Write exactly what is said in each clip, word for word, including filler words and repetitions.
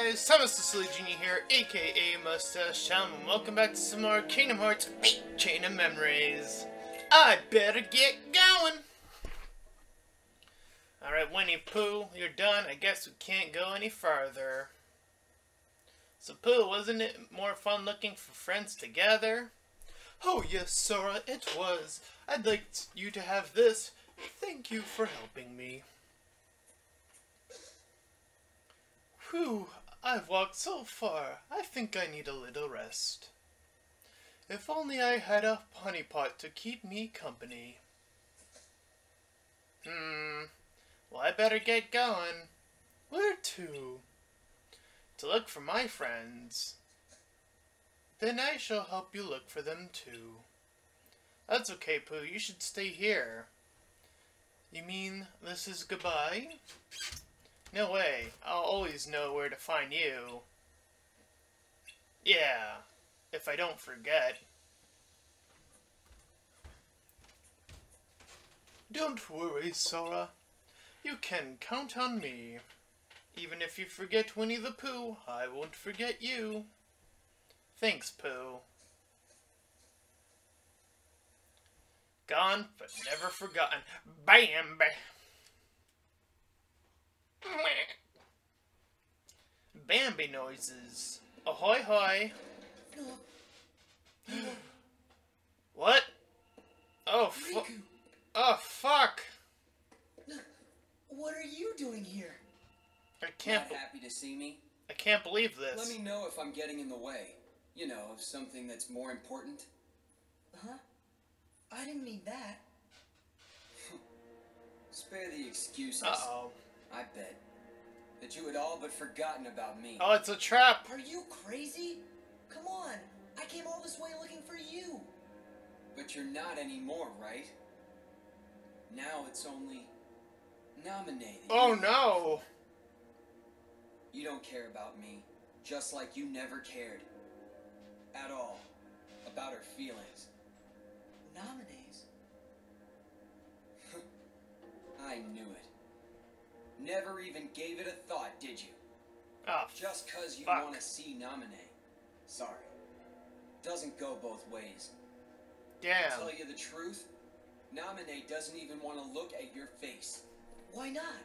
guys, Silly Genie here, aka Mustached, and welcome back to some more Kingdom Hearts eight Chain of Memories. I'd better get going! Alright, Winnie, Pooh, you're done. I guess we can't go any farther. So Pooh, wasn't it more fun looking for friends together? Oh yes, Sora, it was. I'd like you to have this. Thank you for helping me. Whew, I've walked so far, I think I need a little rest. If only I had a honeypot to keep me company. Hmm, well I better get going. Where to? To look for my friends. Then I shall help you look for them too. That's okay, Pooh, you should stay here. You mean this is goodbye? No way. I'll always know where to find you. Yeah, if I don't forget. Don't worry, Sora. You can count on me. Even if you forget Winnie the Pooh, I won't forget you. Thanks, Pooh. Gone, but never forgotten. Bam! Bambi noises. Ahoy hoy. What? Oh fu- Oh fuck. What are you doing here? I can't Not happy to see me? I can't believe this. Let me know if I'm getting in the way. You know, of something that's more important. Huh? I didn't mean that. Spare the excuses. Uh-oh. I bet that you had all but forgotten about me. Oh, it's a trap. Are you crazy? Come on. I came all this way looking for you. But you're not anymore, right? Now it's only nominated. Oh no. You don't care about me, just like you never cared. At all. About her feelings. Nominees? I knew it. Never even gave it a thought, did you? Oh, Just cause you fuck. want to see nominate. Sorry. Doesn't go both ways. Damn. Tell you the truth, nominate doesn't even want to look at your face. Why not?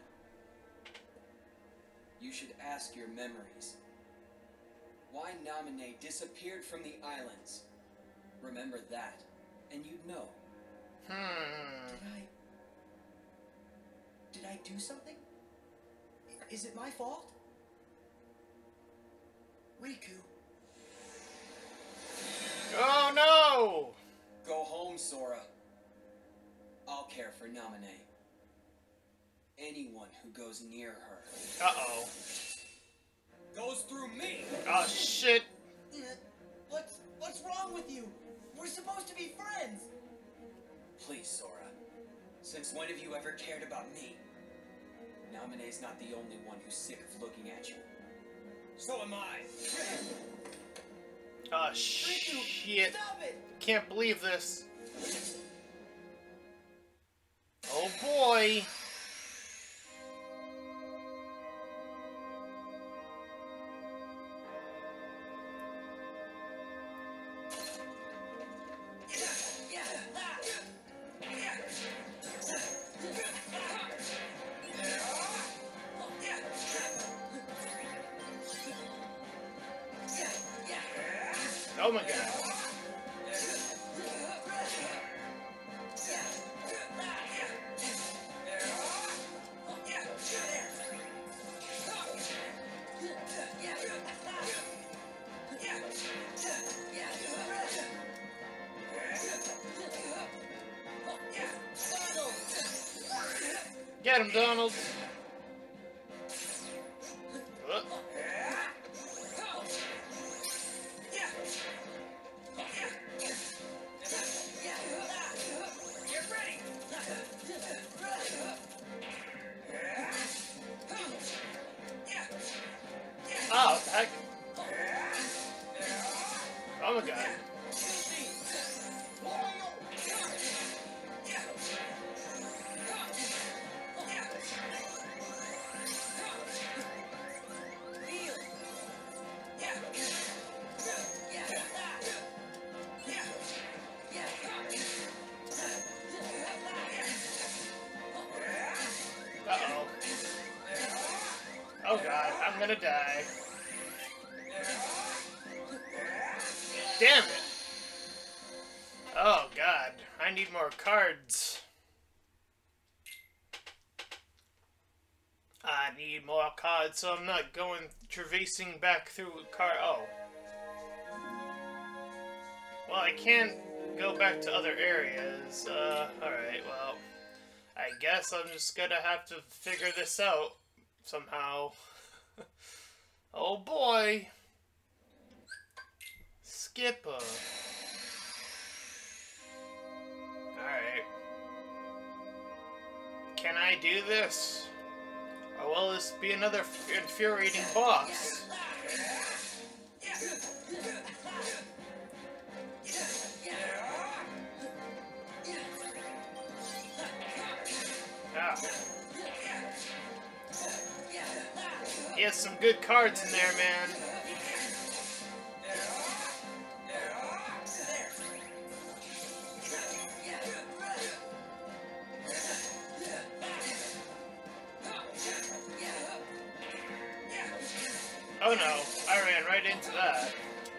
You should ask your memories. Why nominate disappeared from the islands? Remember that, and you'd know. Hmm. Did I... Did I do something? Is it my fault? Riku. Oh no! Go home, Sora. I'll care for nominate. Anyone who goes near her Uh-oh. goes through me. Oh shit. What's... What's wrong with you? We're supposed to be friends. Please, Sora. Since when have you ever cared about me? Namine's not the only one who's sick of looking at you. So am I. Oh Riku, shit. stop it! Can't believe this. Oh boy. Oh my god. Get him, Donald. Uh. Oh, heck. Oh my god. god, I'm gonna die. Damn it! Oh god, I need more cards. I need more cards so I'm not going traversing back through a car. Oh. Well, I can't go back to other areas. Uh, alright, well. I guess I'm just gonna have to figure this out somehow. Oh boy. Skipper. Alright. Can I do this? Or will this be another infuriating boss? Ah. He has some good cards in there, man. Oh no, I ran right into that.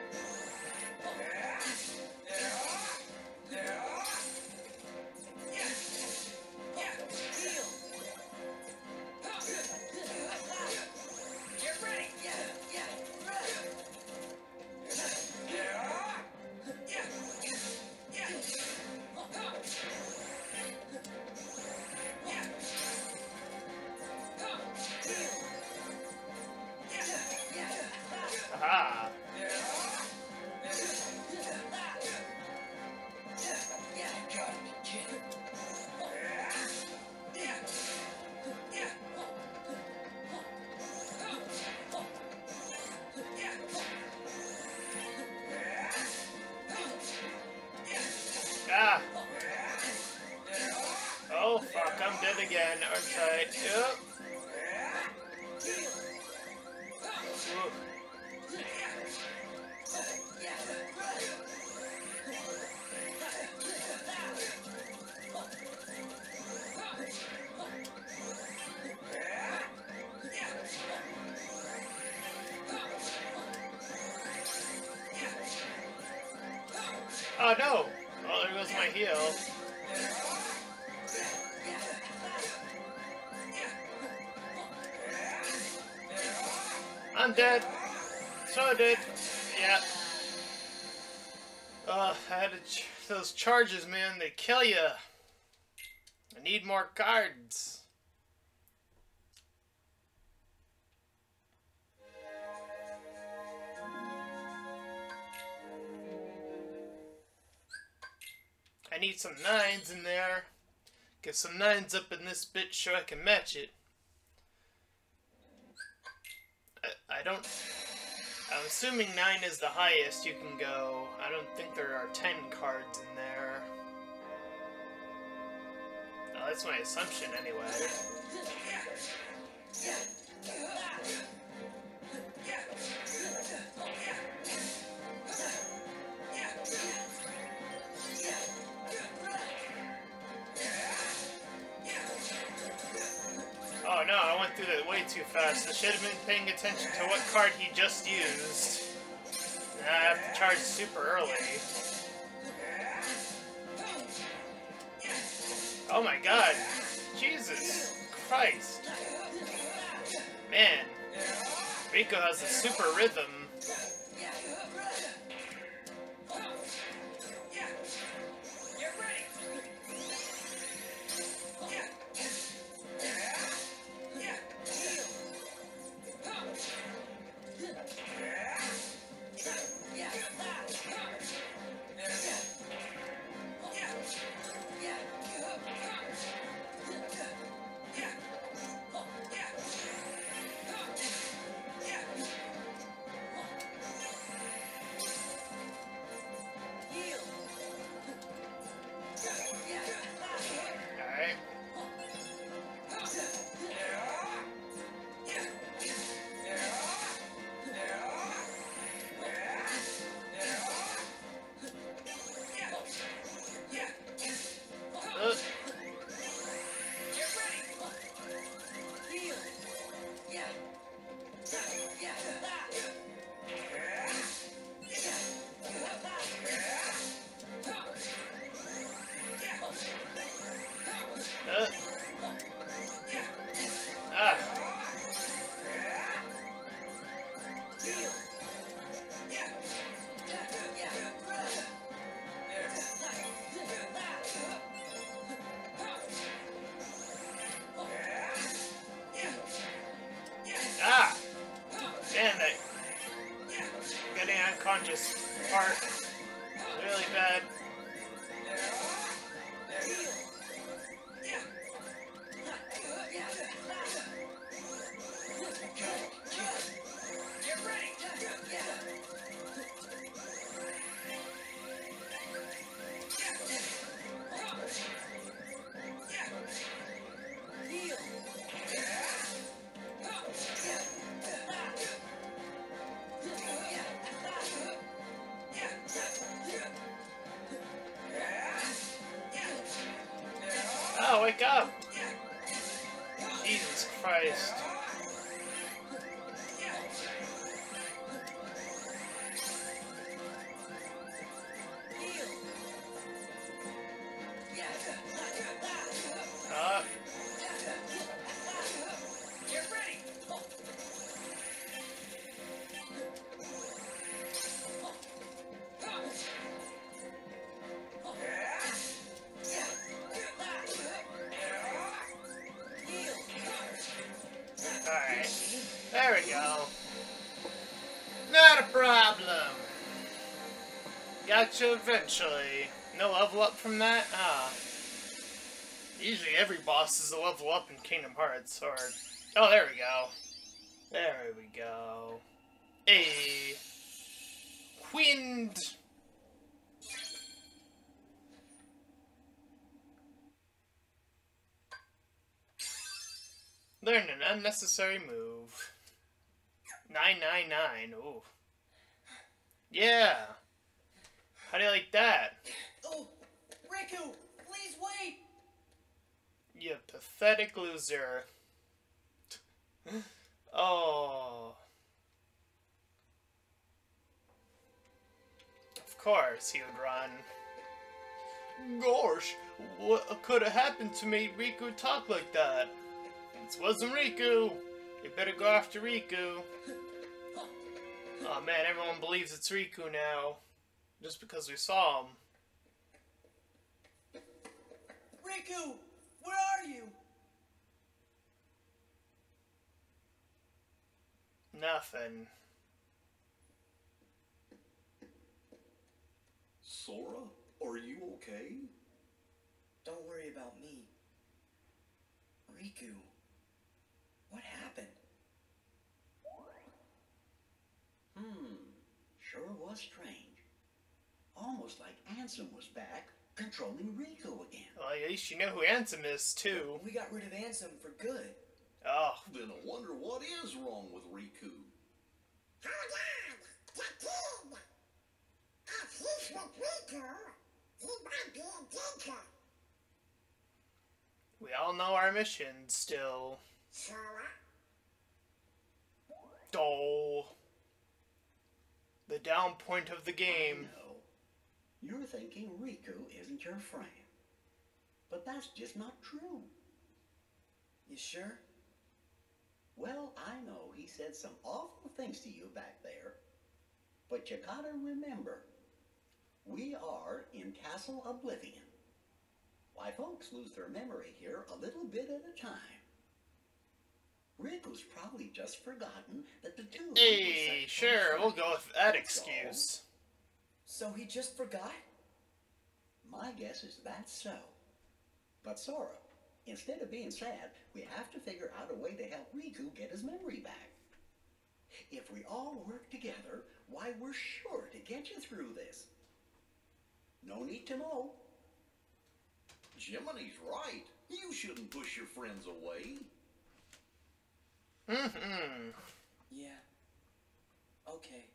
Aha! Ah! Oh fuck, I'm dead again, aren't I? Yep. Ooh. Oh no! Oh, there goes my heal. I'm dead. So dead. Yeah. Uh, I had to ch those charges, man. They kill you. I need more cards. I need some nines in there. Get some nines up in this bitch so I can match it. I, I don't... I'm assuming nine is the highest you can go. I don't think there are ten cards in there. Oh, that's my assumption anyway. Oh no, I went through that way too fast. I should have been paying attention to what card he just used. Now I have to charge super early. Oh my god. Jesus Christ. Man. Riku has a super rhythm. unconscious part. Really bad. Oh, wake up! Jesus Christ. Uh. Alright, there we go. Not a problem. Gotcha eventually. No level up from that? Ah. Usually every boss is a level up in Kingdom Hearts, or... Oh, there we go. There we go. A wind. Learn an unnecessary move. nine nine nine. Ooh. Yeah. How do you like that? Oh, Riku, please wait. You pathetic loser. Oh. Of course he would run. Gosh, what could have happened to make Riku talk like that? This wasn't Riku. You better go after Riku. Oh man, everyone believes it's Riku now. Just because we saw him. Riku, where are you? Nothing. Sora, are you okay? Don't worry about me. Riku, what happened? Hmm, sure was strange. Almost like Ansem was back, controlling Riku again. Well, at least you know who Ansem is, too. We got rid of Ansem for good. Oh. Then I wonder what is wrong with Riku. Hold on! The kid! If he's with Riku, he might be in danger. We all know our mission still. Sora? Oh. The down point of the game. I know. You're thinking Riku isn't your friend. But that's just not true. You sure? Well, I know he said some awful things to you back there. But you gotta remember, we are in Castle Oblivion. Why, folks lose their memory here a little bit at a time. Riku's probably just forgotten that the two of you were Hey, such sure, close we'll friends. go with that That's all. excuse. So he just forgot? My guess is that's so. But Sora, instead of being sad, we have to figure out a way to help Riku get his memory back. If we all work together, why, we're sure to get you through this. No need to know. Jiminy's right. You shouldn't push your friends away. Mm-hmm. Yeah. Okay.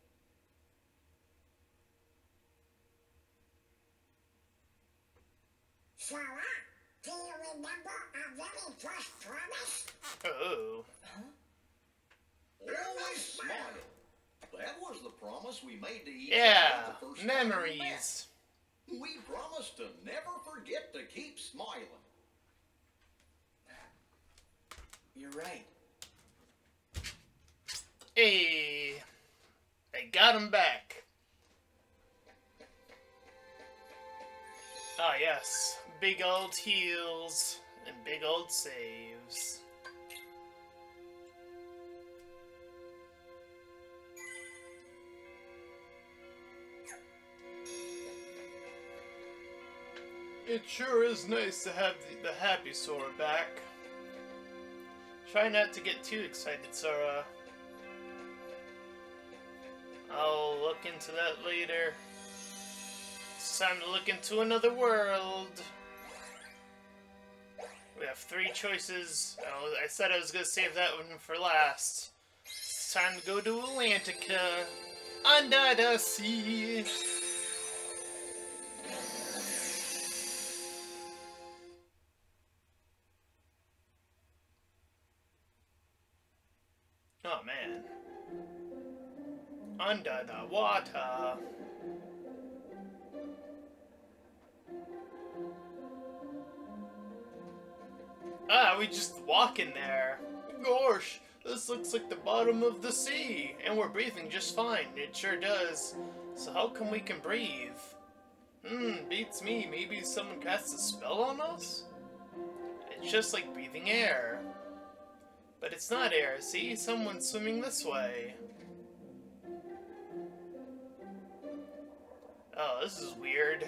Sora, do you remember our very first promise? Oh. Huh? Always smile. That was the promise we made to each Yeah, other the first time we met. memories. We promised to never forget to keep smiling. You're right. Hey, they got him back. Ah, yes. Big old heals and big old saves. It sure is nice to have the, the happy Sora back. Try not to get too excited, Sora. I'll look into that later. It's time to look into another world. We have three choices. Oh, I said I was going to save that one for last. It's time to go to Atlantica. Under the sea. Oh man. Under the water. Ah, we just walk in there. Gosh, this looks like the bottom of the sea. And we're breathing just fine. It sure does. So how come we can breathe? Hmm, beats me. Maybe someone casts a spell on us? It's just like breathing air. But it's not air. See? Someone's swimming this way. Oh, this is weird.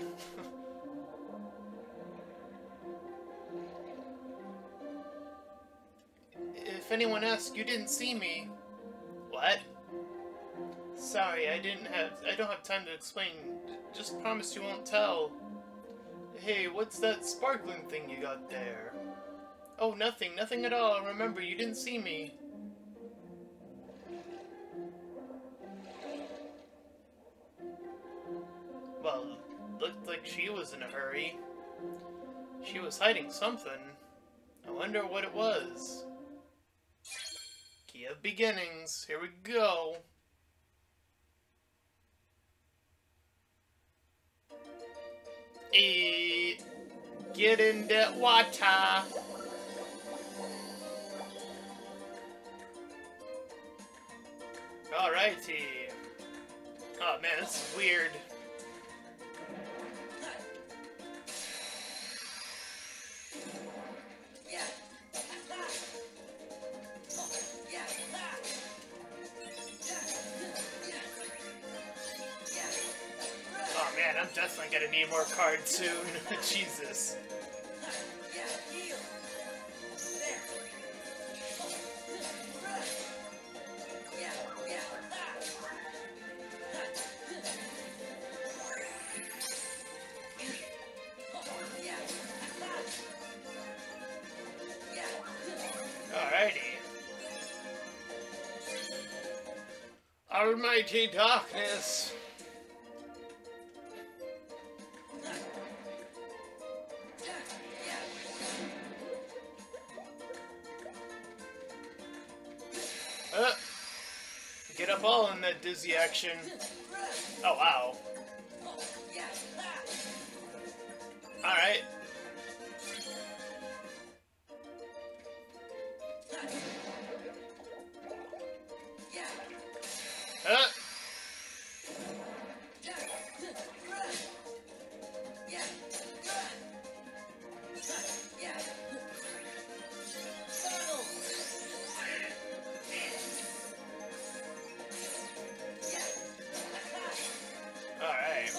If anyone asks, you didn't see me. What? Sorry, I didn't have... I don't have time to explain. Just promise you won't tell. Hey, what's that sparkling thing you got there? Oh, nothing. Nothing at all. Remember, you didn't see me. Well, looked like she was in a hurry. She was hiding something. I wonder what it was. Key of beginnings. Here we go. E get in that water. Alrighty. Oh man, this is weird. Oh man, I'm definitely gonna need more cards soon. Jesus. Alrighty. Almighty darkness. Uh, get up all in that dizzy action. Oh wow. Alright. Uh. Alright.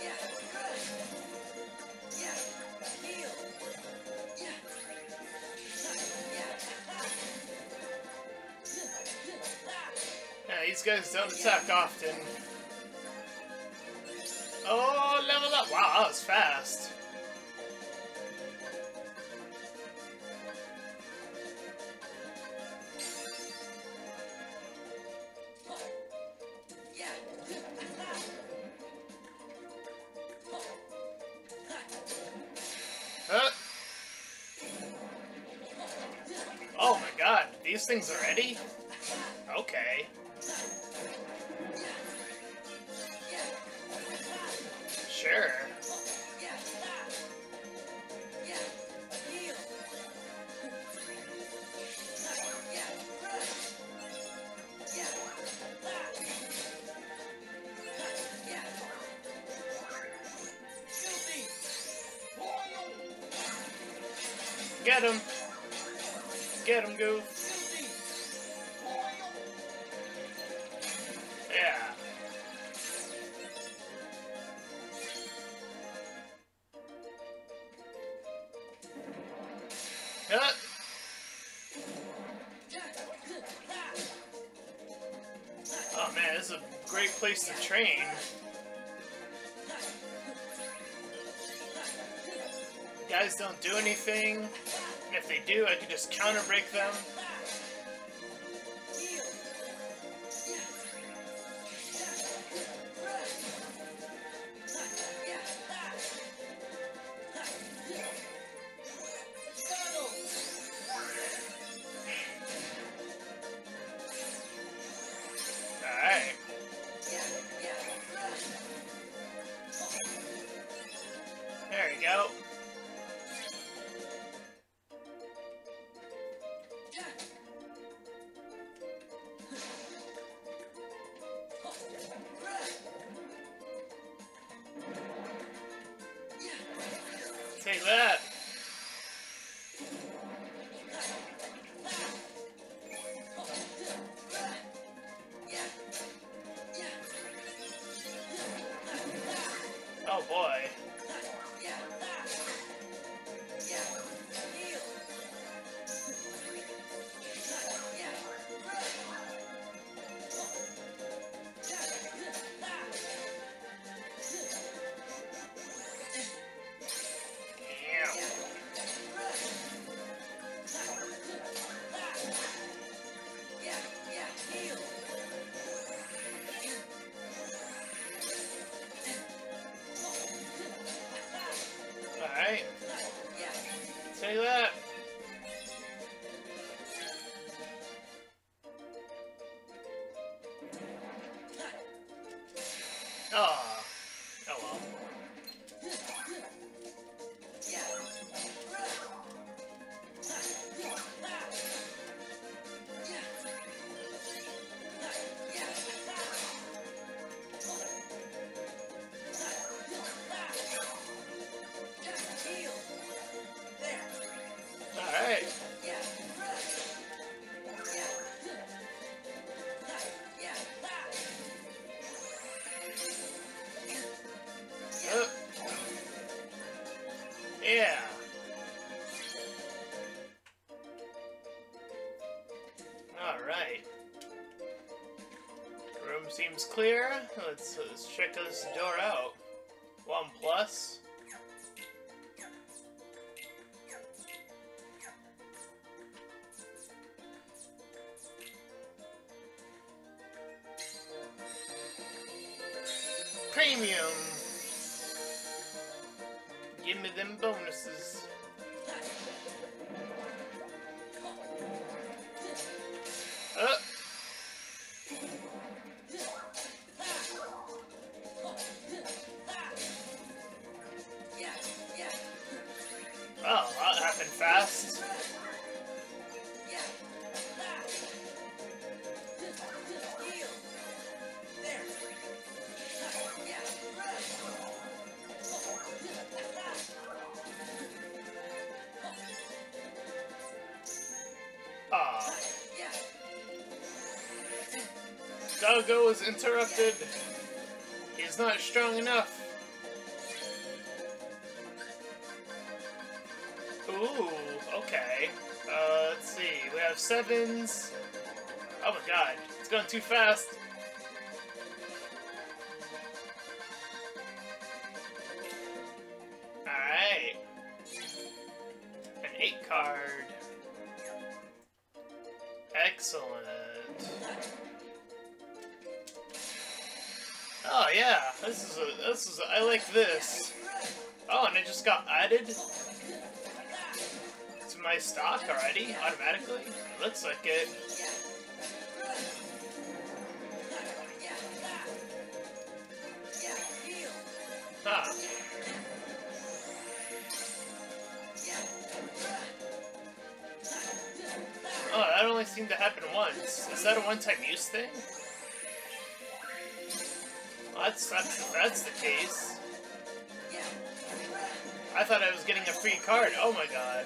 Yeah, these guys don't attack often. Oh, level up! Wow, that was fast. Huh? Oh my god, these things already? Okay. Sure. Get him! Get him, Goof! Yeah. Oh man, this is a great place to train. Guys don't do anything, and if they do, I can just counter break them. Alright. There you go. Take that. Oh boy. Alright. Take that. Oh. Oh well. Alright. Uh. Yeah. Alright. Room seems clear. Let's, let's check this door out. One plus. Premium. Give me them bonuses. Uh. Oh, that happened fast. Ah. Doggo is interrupted. He's not strong enough. Ooh, okay. Uh, let's see. We have sevens. Oh my god, it's going too fast. Alright. An eight card. Excellent. Oh yeah, this is a, this is a, I like this. Oh, and it just got added to my stock already, automatically? Looks like it. Huh. Oh, that only seemed to happen once. Is that a one-time use thing? Well, that sucks if that's the case. I thought I was getting a free card. Oh my god.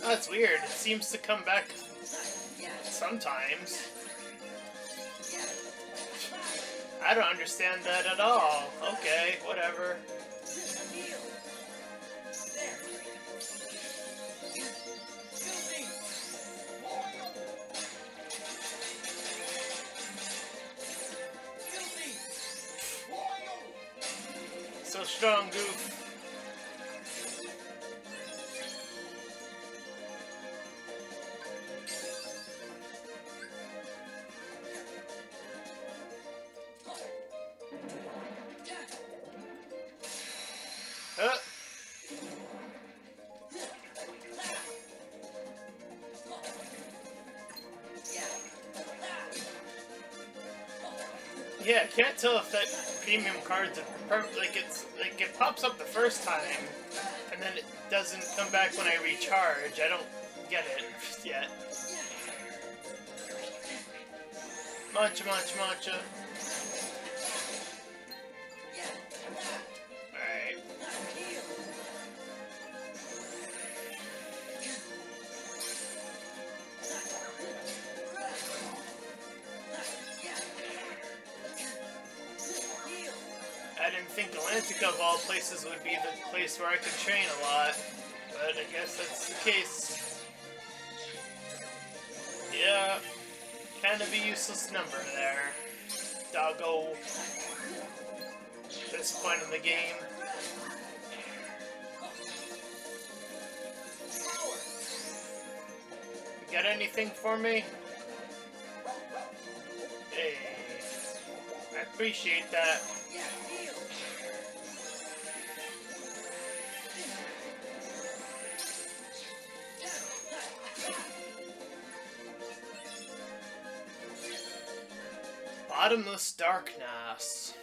Oh, that's weird. It seems to come back sometimes. I don't understand that at all. Okay, whatever. So strong, Goof. Huh? Yeah, I can't tell if that premium card's a per like it's like it pops up the first time and then it doesn't come back when I recharge. I don't get it yet. Matcha, matcha, matcha. Alright. I didn't think Atlantic of all places would be the place where I could train a lot, but I guess that's the case. Yeah, kind of a useless number there, doggo. At this point in the game. You got anything for me? Hey, I appreciate that. Bottomless darkness.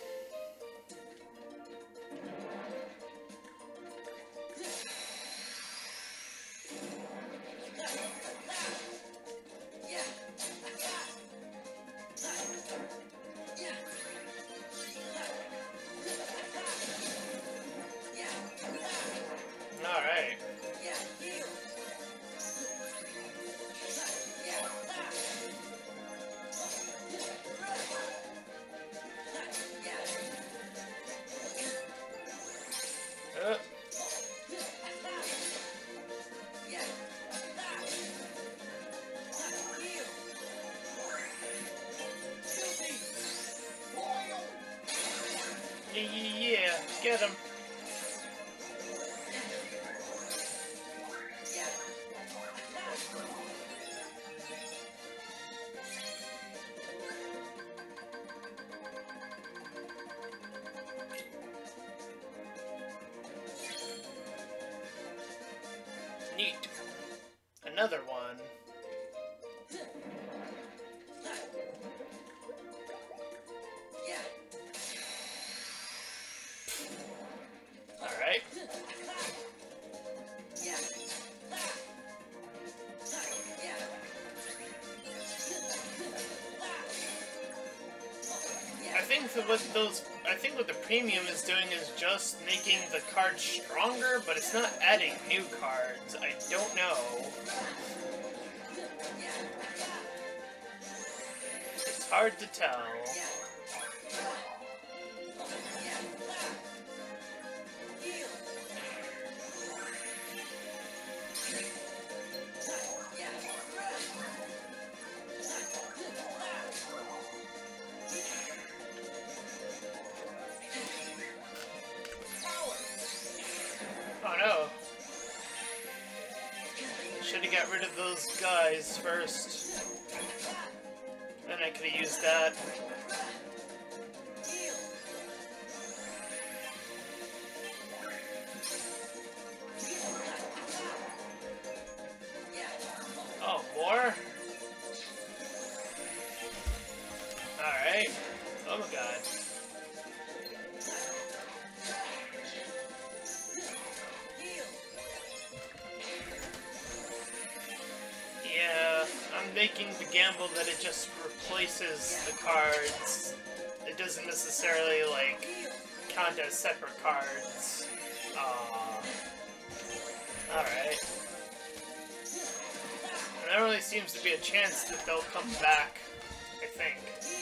All right. Uh. Yeah, yeah, get him. Neat. Another one. Alright. I think that what those I think what the premium is doing is just making the cards stronger, but it's not adding new cards. I don't know. It's hard to tell. Oh no. Should have got rid of those guys first. Then I could have used that. Oh, more? Alright. Oh my god. Yeah, I'm making the gamble that it just replaces the cards. It doesn't necessarily, like, count as separate cards. Aww. Alright. there only seems to be a chance that they'll come back, I think.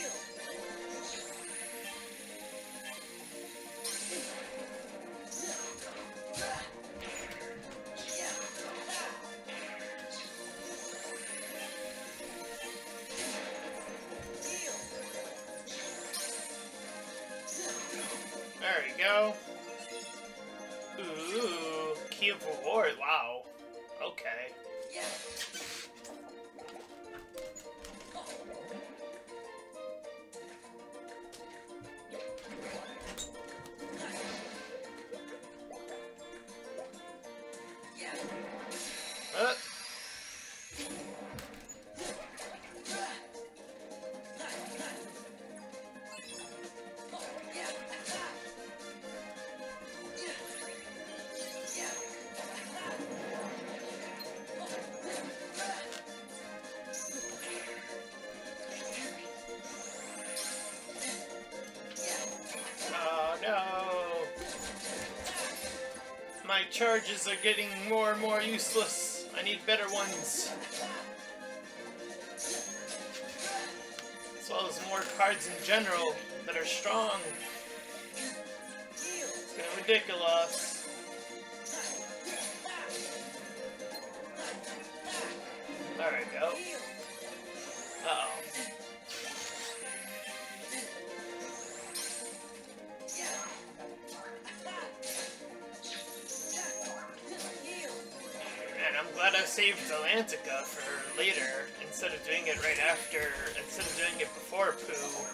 There we go. Ooh, key of reward. Wow. Okay. Uh. Oh no! My charges are getting more and more useless. I need better ones. As well as more cards in general that are strong. It's getting ridiculous. There we go. Uh-oh. Man, I'm glad I saved Atlantica for later, instead of doing it right after, instead of doing it before Pooh.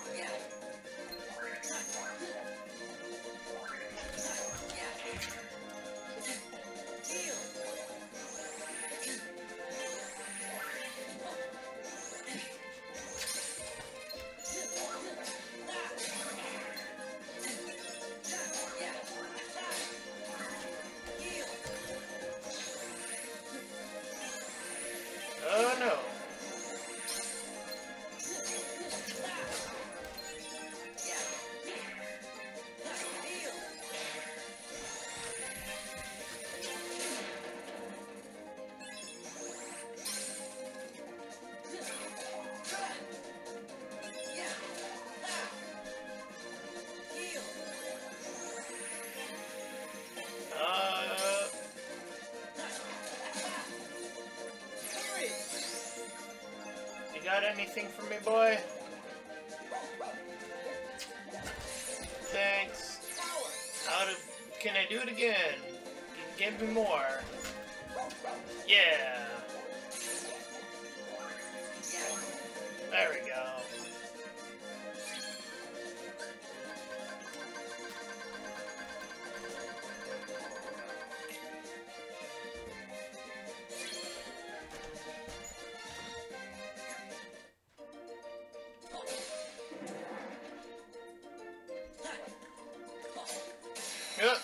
Oh no. Uh, you got anything for me, boy? Thanks. How to, can I do it again? Give me more. Yeah. There we go. Yep.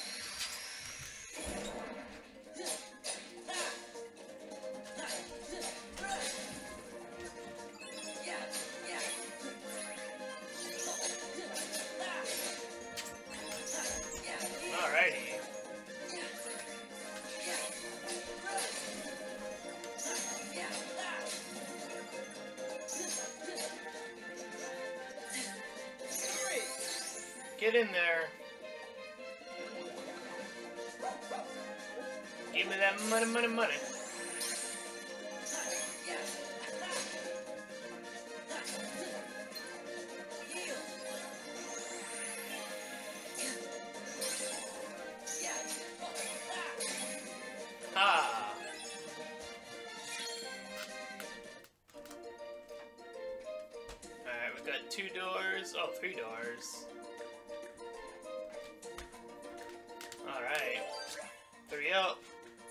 Alrighty. Get in there. Give me that money, money, money. Ah. Alright, we got two doors. Oh, three doors. Alright. Three up.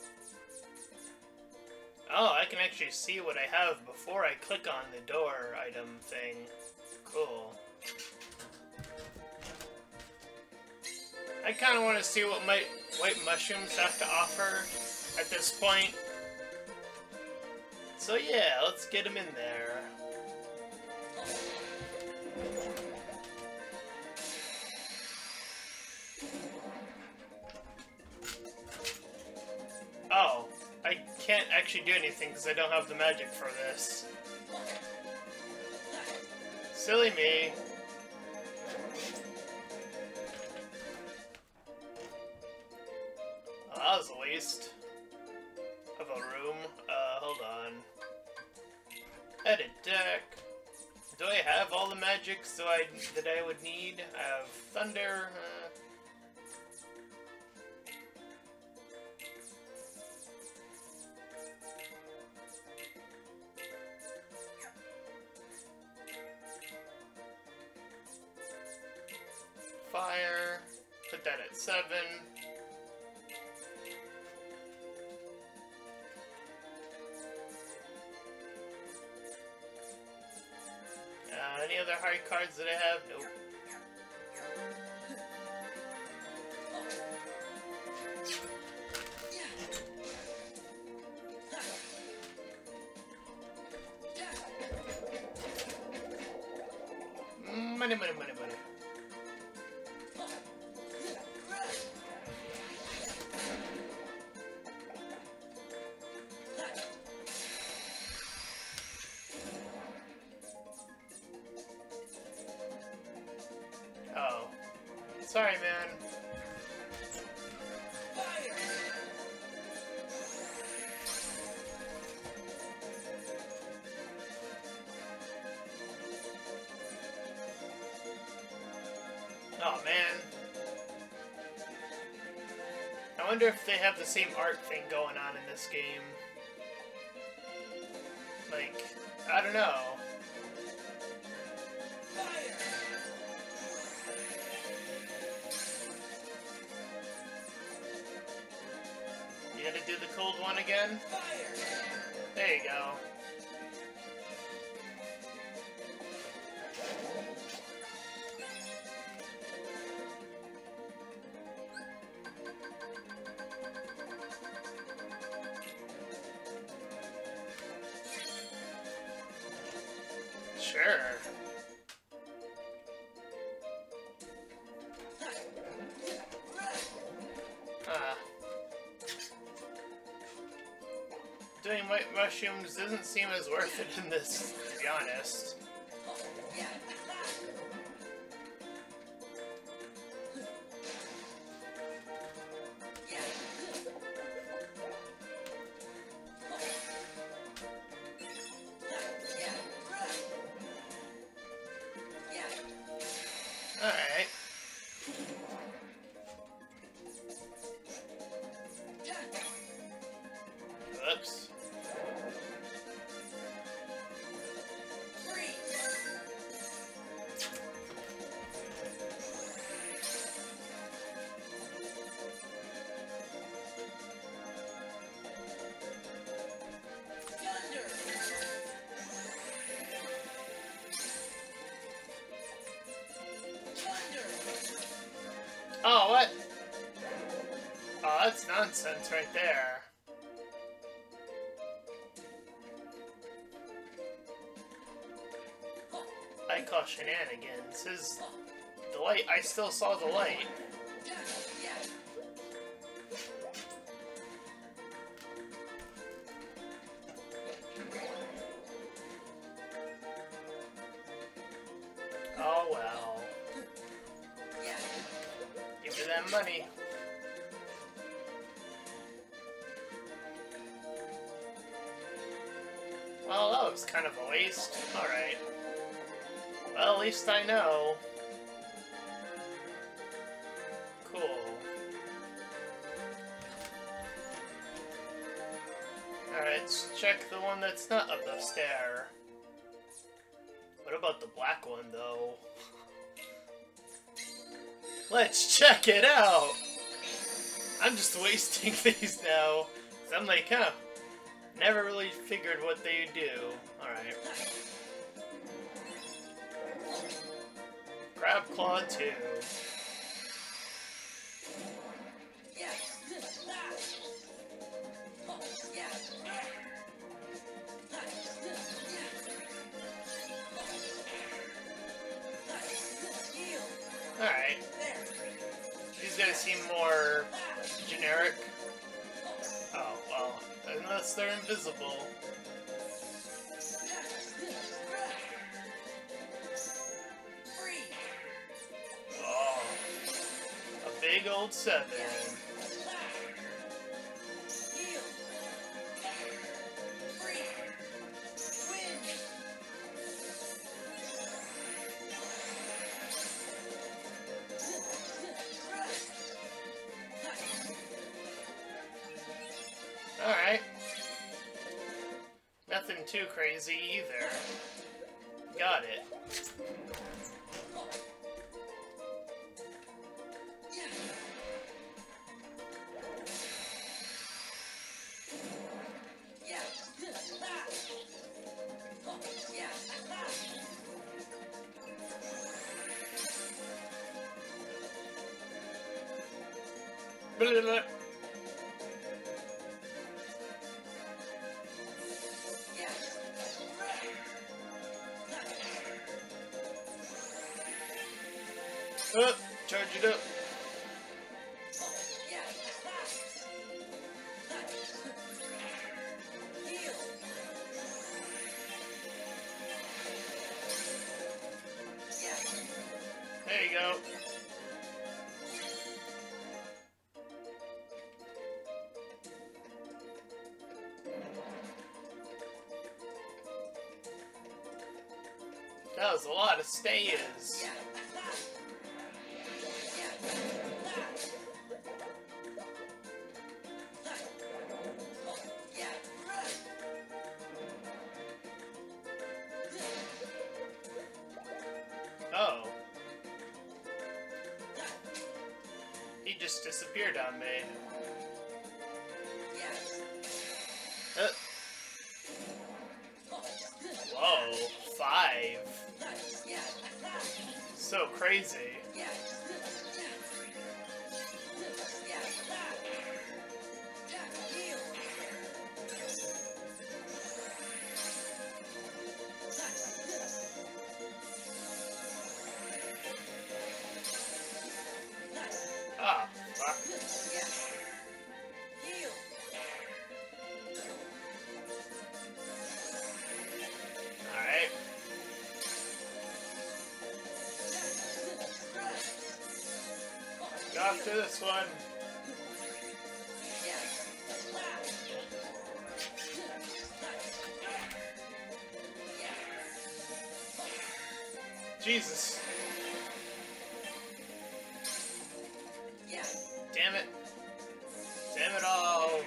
Oh, I can actually see what I have before I click on the door item thing. Cool. I kind of want to see what my white mushrooms have to offer at this point. So yeah, let's get them in there. Oh, I can't actually do anything because I don't have the magic for this. Silly me. Well, that was a waste of a room. Uh, hold on. Edit deck. Do I have all the magics that I, that I would need? I have thunder. Uh, fire. Put that at seven. Uh, any other hard cards that I have? Nope. Money, money, money, money. Oh. Sorry, man. Oh, man. I wonder if they have the same art thing going on in this game. Like, I don't know. You gotta do the cold one again? There you go. Sure. Ah. Doing white mushrooms doesn't seem as worth it in this, to be honest. Alright. Whoops. Oh, what? Oh, that's nonsense right there. I call shenanigans. His... the light, I still saw the light. Oh well. Give me that money. Well, that was kind of a waste. Alright. Well, at least I know. Cool. Alright, let's check the one that's not up the stair. What about the black one, though? Let's check it out! I'm just wasting these now. Cause I'm like, huh, never really figured what they do. Alright. Crab Claw two. Alright. These guys seem more generic. Oh, well. unless they're invisible. Oh, a big old seven. Alright. Nothing too crazy either. Got it. Blah, blah. Up, charge it up. There you go. That was a lot of stays. Oh. He just disappeared on me. Uh. Whoa, five. So crazy. Ah, fuck. Alright. Go after this one. Jesus. Damn it. Damn it all.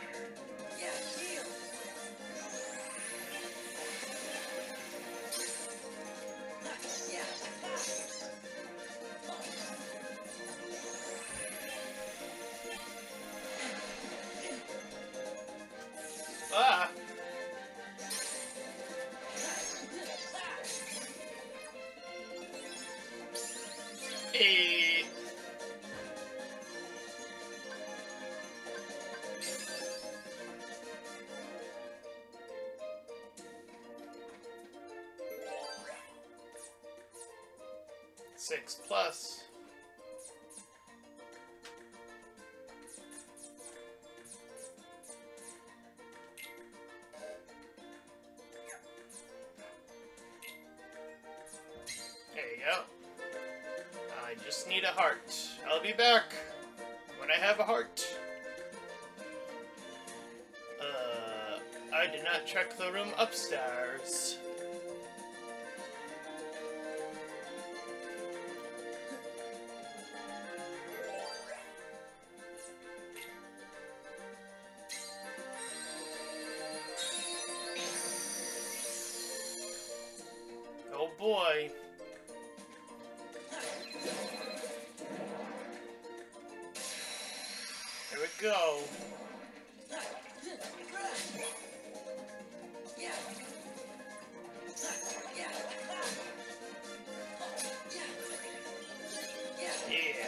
Ah. Hey. Six plus. There you go. I just need a heart. I'll be back when I have a heart. Uh, I did not check the room upstairs. Oh boy. Here we go. Yeah.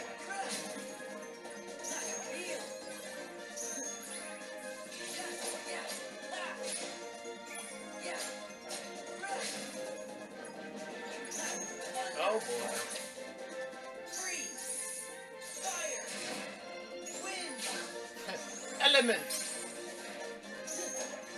Oh boy. Element.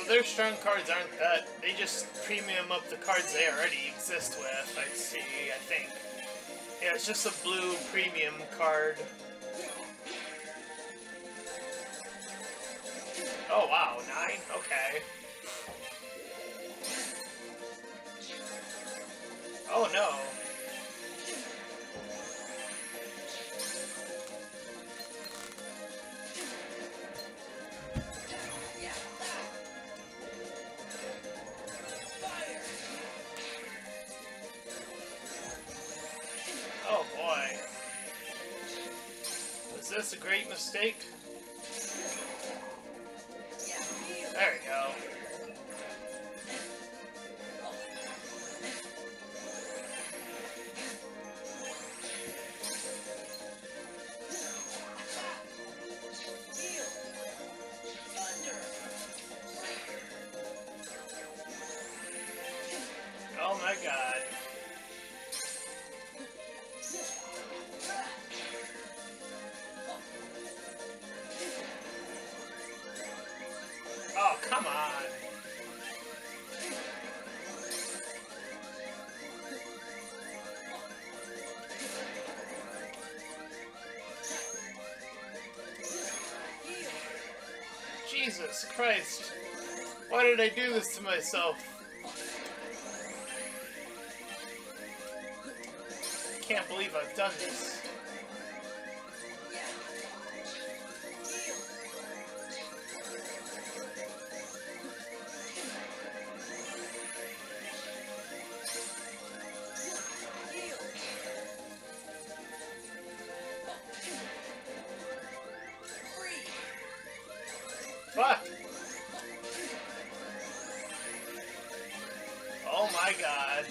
their strong cards aren't that. They just premium up the cards they already exist with, I see, I think. Yeah, it's just a blue premium card. Oh wow, nine? Okay. Oh no. Oh boy. Was this a great mistake? There we go. Oh my god. Oh, come on. Jesus Christ. Why did I do this to myself? I can't believe I've done this. Fuck! Oh my god.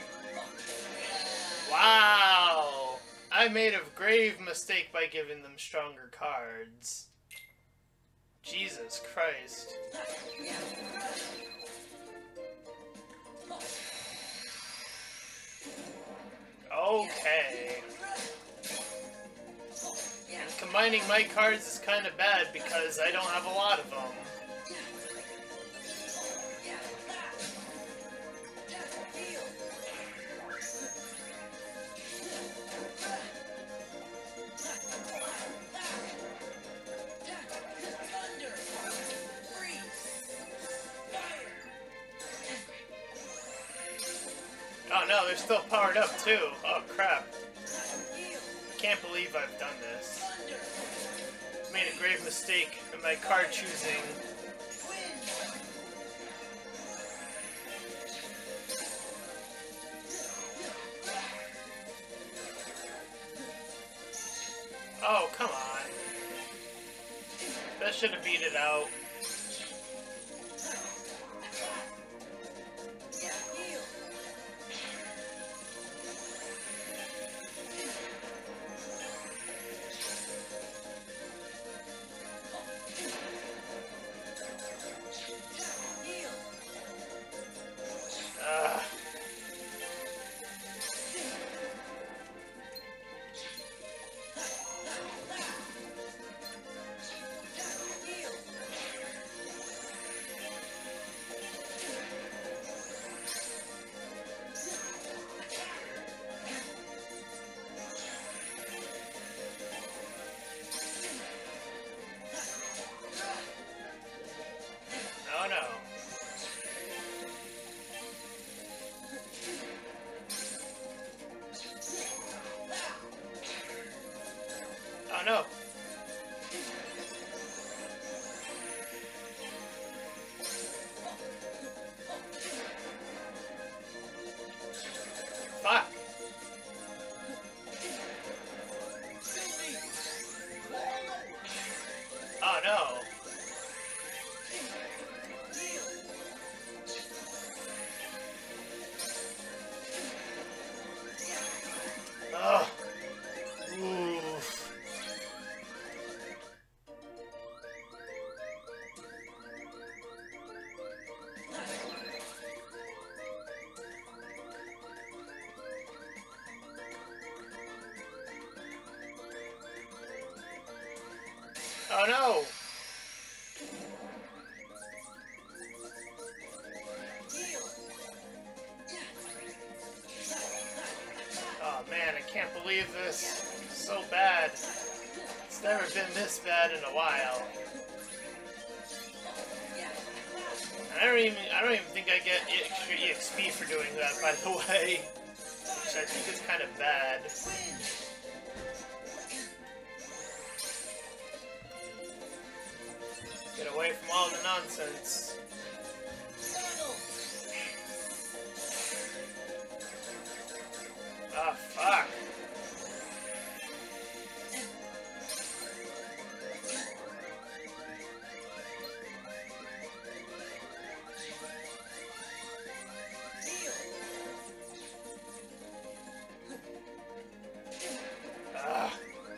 Wow! I made a grave mistake by giving them stronger cards. Jesus Christ. Okay. And combining my cards is kind of bad because I don't have a lot of them. Oh no, they're still powered up too. Oh crap. Can't believe I've done this. Made a grave mistake in my card choosing. Oh, come on. That should have beat it out. Oh no. Oh no. Fuck. Oh no. Ugh. Oof. Oh no! Can't believe this. It's so bad. It's never been this bad in a while. I don't even I don't even think I get extra E X P for doing that, by the way. Which I think is kind of bad. Get away from all the nonsense. Ah, fuck. Ah.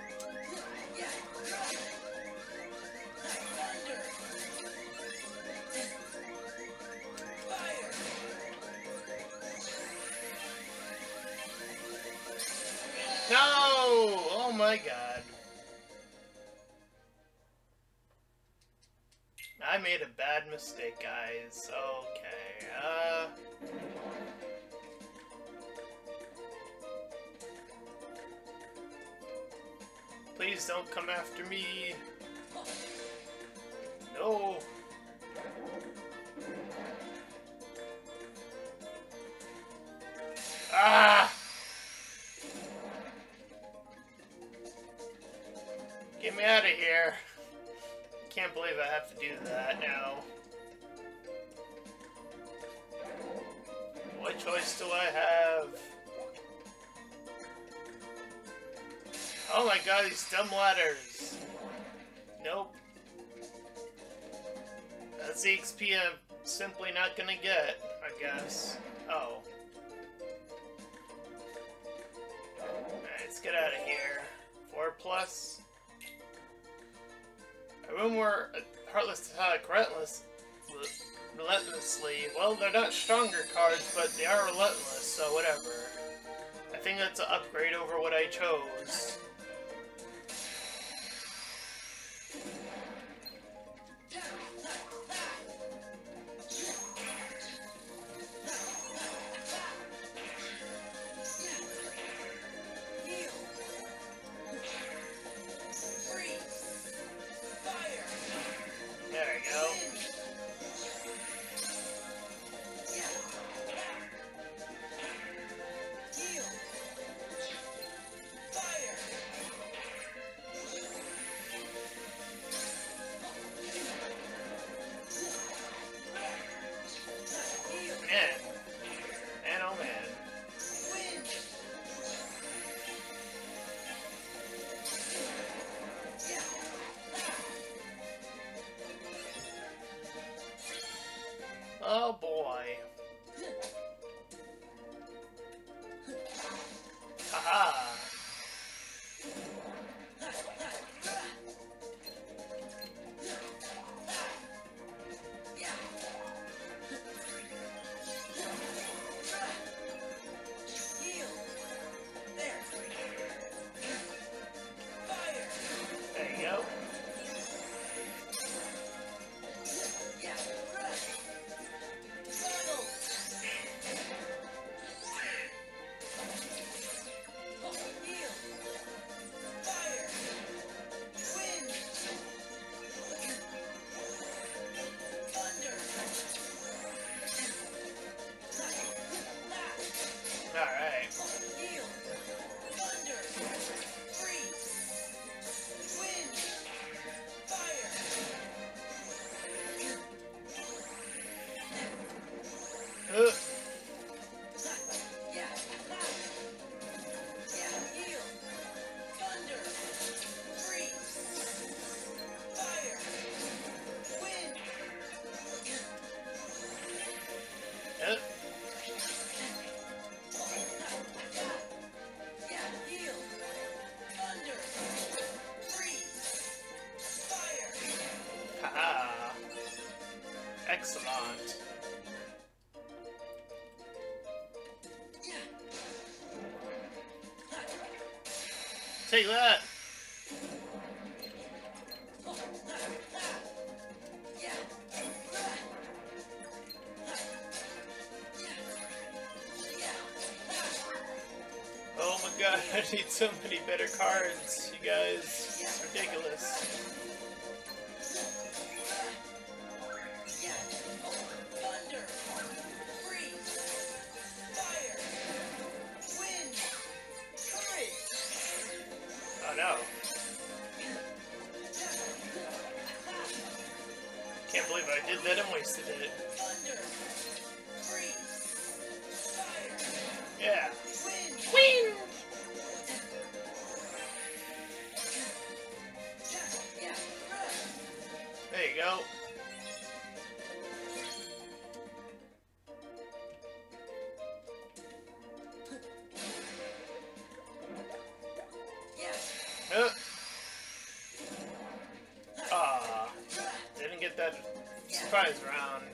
No! Oh my god. I made a bad mistake, guys. Okay, uh... please don't come after me. No. Ah! Get me out of here. Can't believe I have to do that now. What choice do I have? Oh my god, these dumb ladders. Nope. That's the X P I'm simply not gonna get, I guess. Oh. Alright, let's get out of here. Four plus. A room where Heartless attack relentless, relentlessly. Well, they're not stronger cards, but they are relentless, so whatever. I think that's an upgrade over what I chose. Oh boy. Haha. There you go. Excellent. Take that. Oh my god. I need so many better cards, you guys. It's ridiculous. Thunder, freeze, fire, wind, courage. Oh no. Can't believe I did that and wasted it. Thunder, freeze, fire, Yeah. wind, Wind! There you go. Uh. Ah, didn't get that surprise round.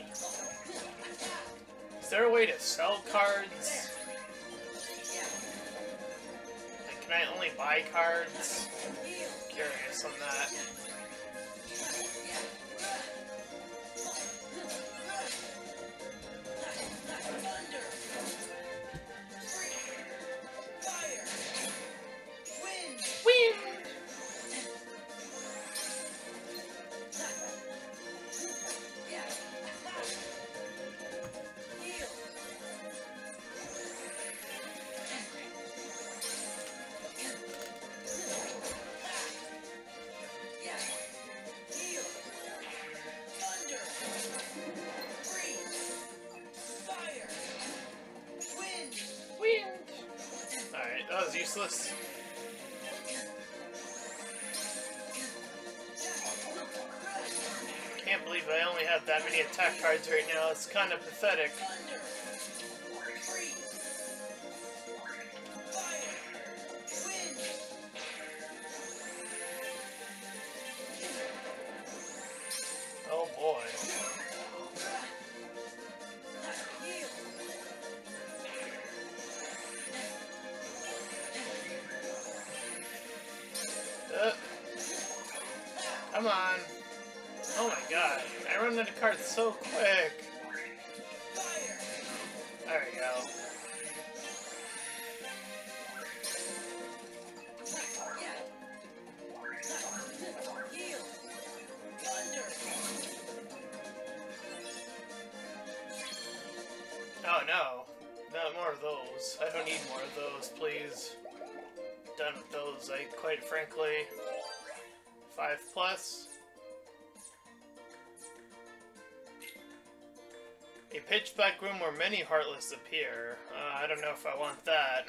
Is there a way to sell cards? Like, can I only buy cards? Curious on that. thunder, fire, wind, Wind! heal, heal, thunder, freeze, fire, wind, Wind! Alright, that was useless. Can't believe I only have that many attack cards right now. It's kind of pathetic. thunder, freeze, fire, wind, Oh boy. heal, Uh, come on. Oh my god. I run out of cards so quick. fire, There we go. heal, thunder, Oh no. Not more of those. I don't need more of those, please. Done with those, I quite frankly. Five plus. A pitch black room where many heartless appear. Uh, I don't know if I want that.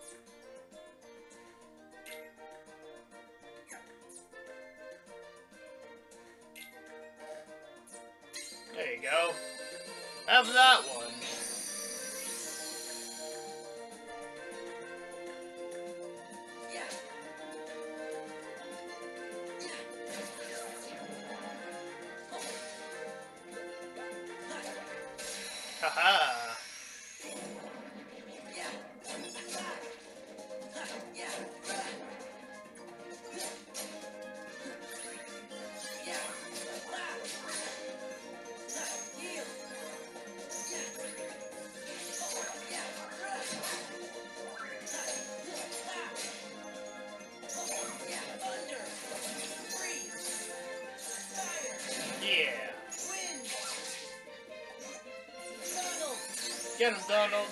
There you go. Have that one. Haha. thunder, freeze, fire, Yeah. wind, Donald, Get him, Donald.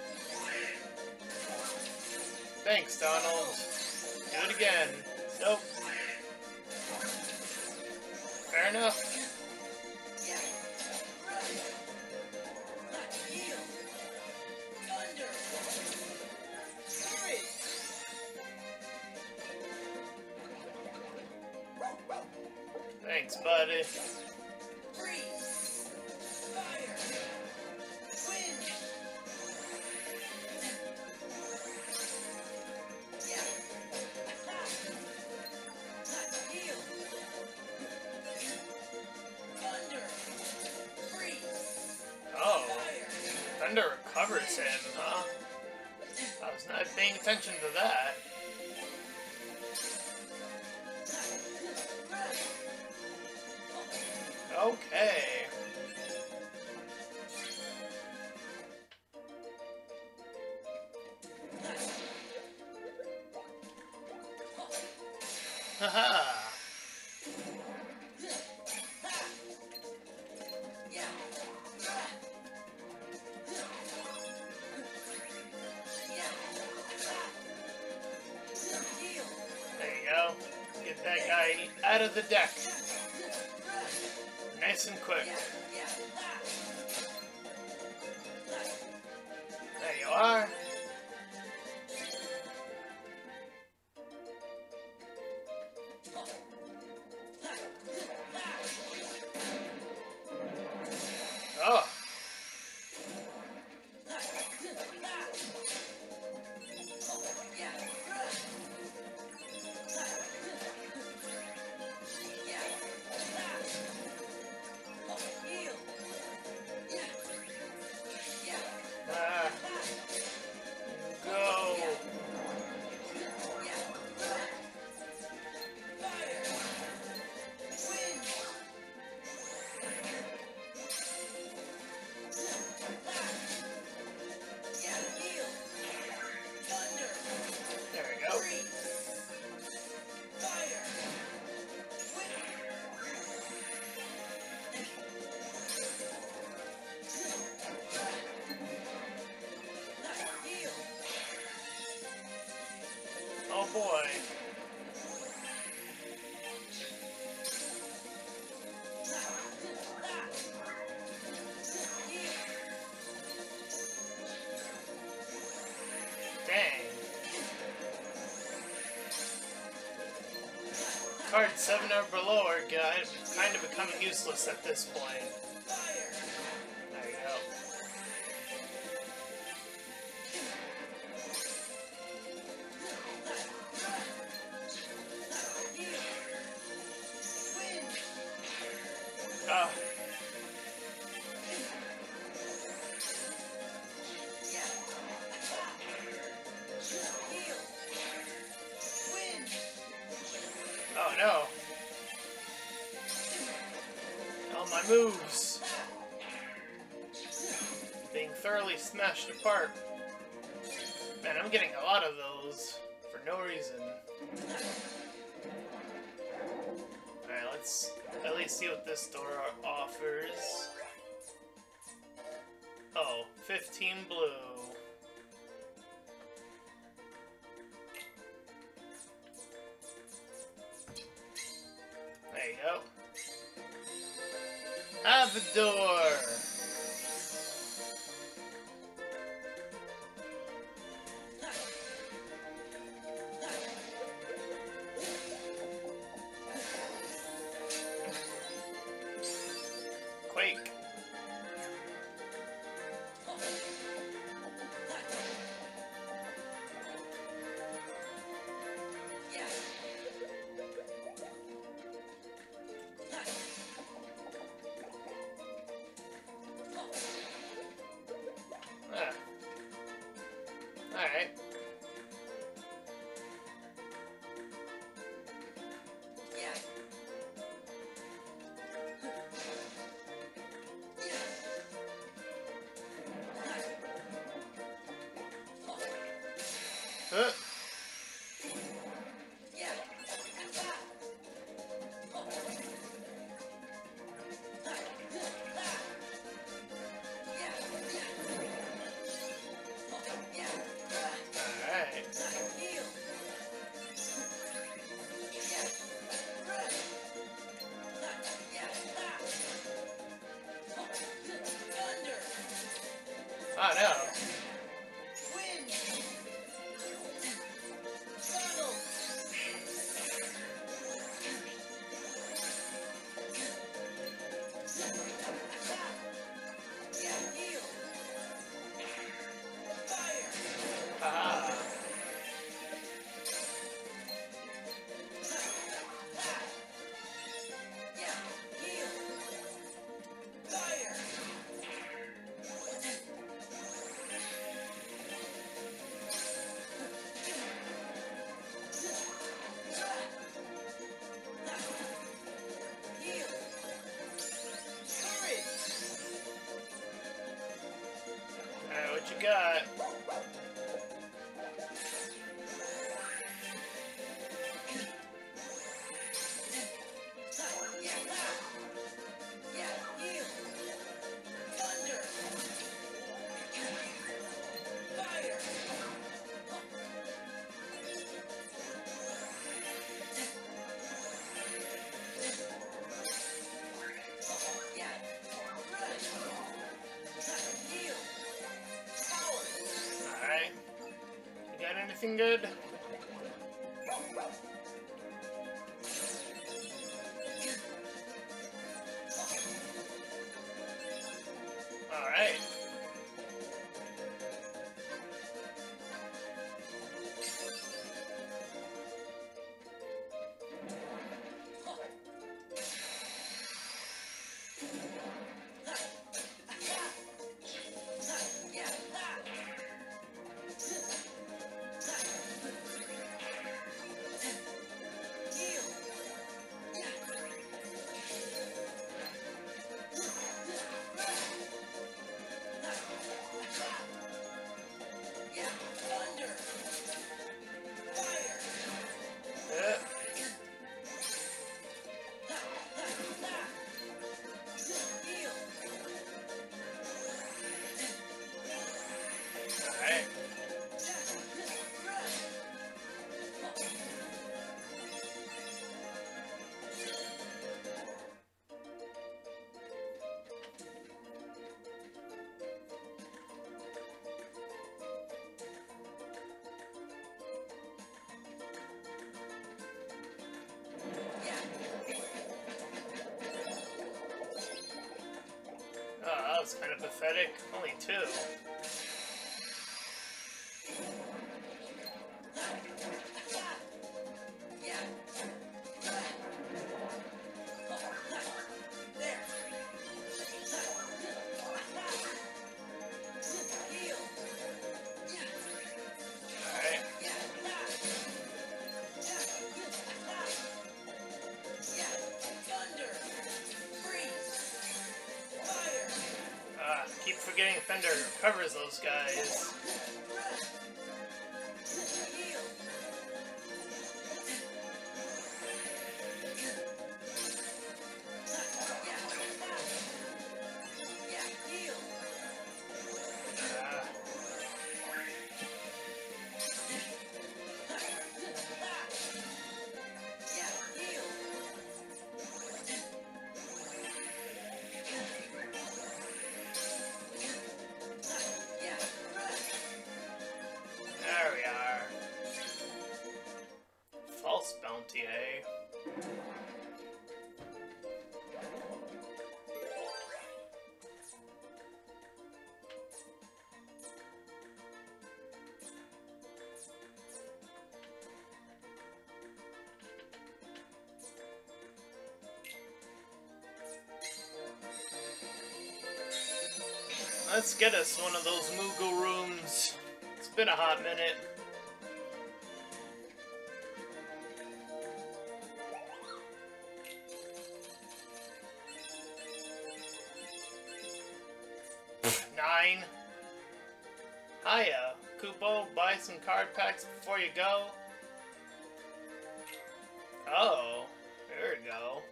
Thanks, Donald. Do it again. Nope. Fair enough. heal, thunder, courage, Thanks, buddy. freeze, fire, wind, heal, thunder, freeze, Oh, fire, Thunder recovers him, huh? I was not paying attention to that. Okay. Haha! There you go. Get that guy out of the deck. Nice and quick. There you are. Oh. Ah. Go. There we go. Oh boy. Dang. Cards seven or below are good, kind of becoming useless at this point. There you go. Ah. Oh no. All my moves being thoroughly smashed apart. Man, I'm getting a lot of those for no reason. Alright, let's at least see what this door offers. Oh, fifteen blue. There you go. Have a door. Quake. Ah. Alright. Uh. Alright. Oh no. Haha. Alright, what you got? anything good? Alright. Oh, that was kind of pathetic. Only two. Keep forgetting Fender covers those guys. Bounty, eh? Let's get us one of those Moogle rooms. It's been a hot minute. Nine. Hiya, Kupo, buy some card packs before you go. Oh, there we go.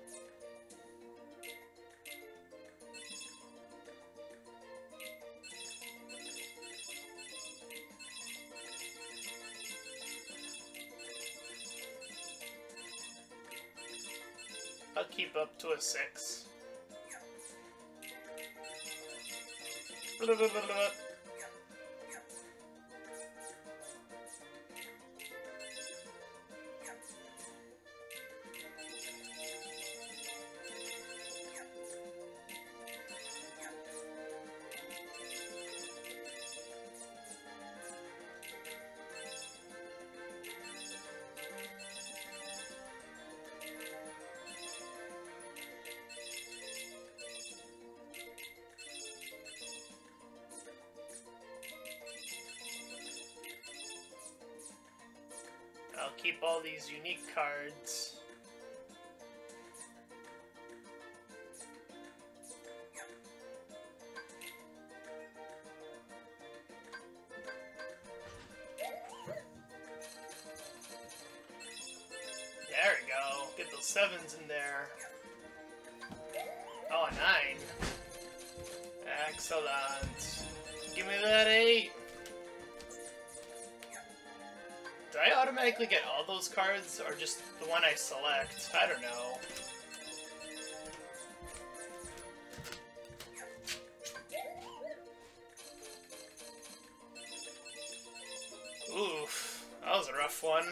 I'll keep up to a six. Blah, blah, blah, blah. I'll keep all these unique cards. There we go. Get those sevens in there. Oh, a nine. Excellent. Give me that eight. Do I automatically get all those cards, or just the one I select? I don't know. Oof. was a rough one.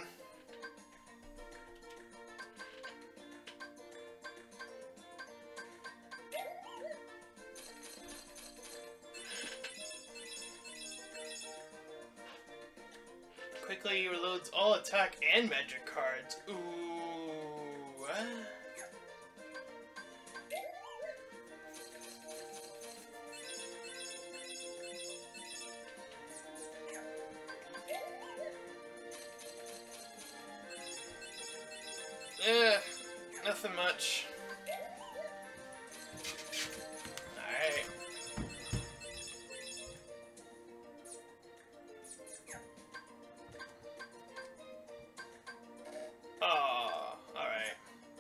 Quickly reloads all attack and magic cards. Ooh. Uh. Eh, nothing much. Alright. Oh, alright.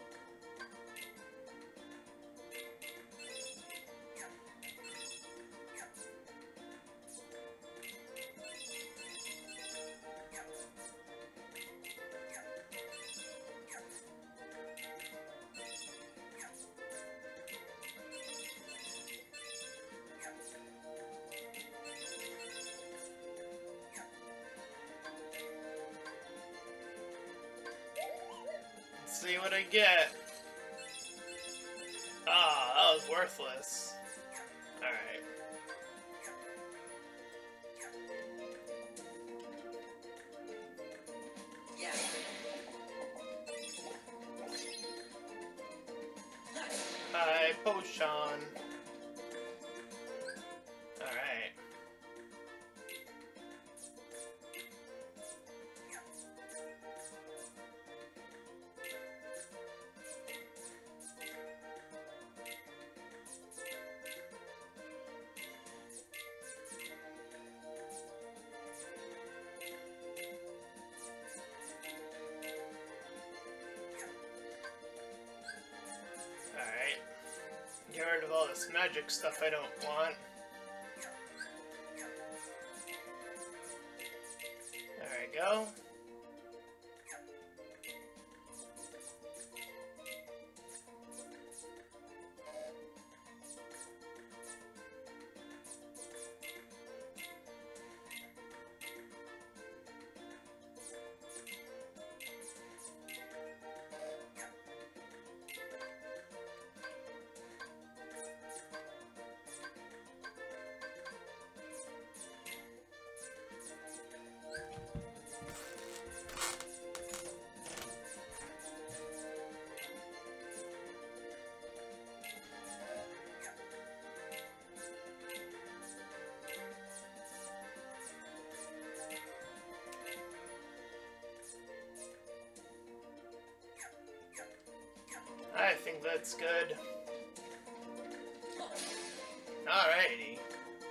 Let's see what I get. Ah, that was worthless. Alright. Yeah. Hi, potion. Alright. Alright. Get rid of all this magic stuff I don't want. There we go. I think that's good. Alrighty.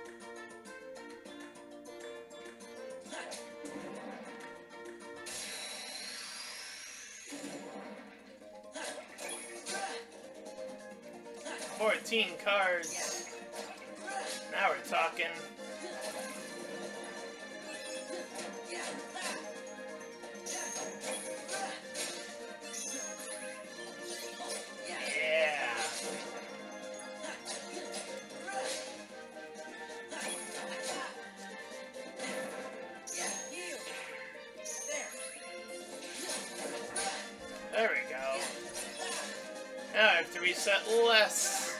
Fourteen cards. Now we're talking. Yeah. There we go. Now I have to reset less.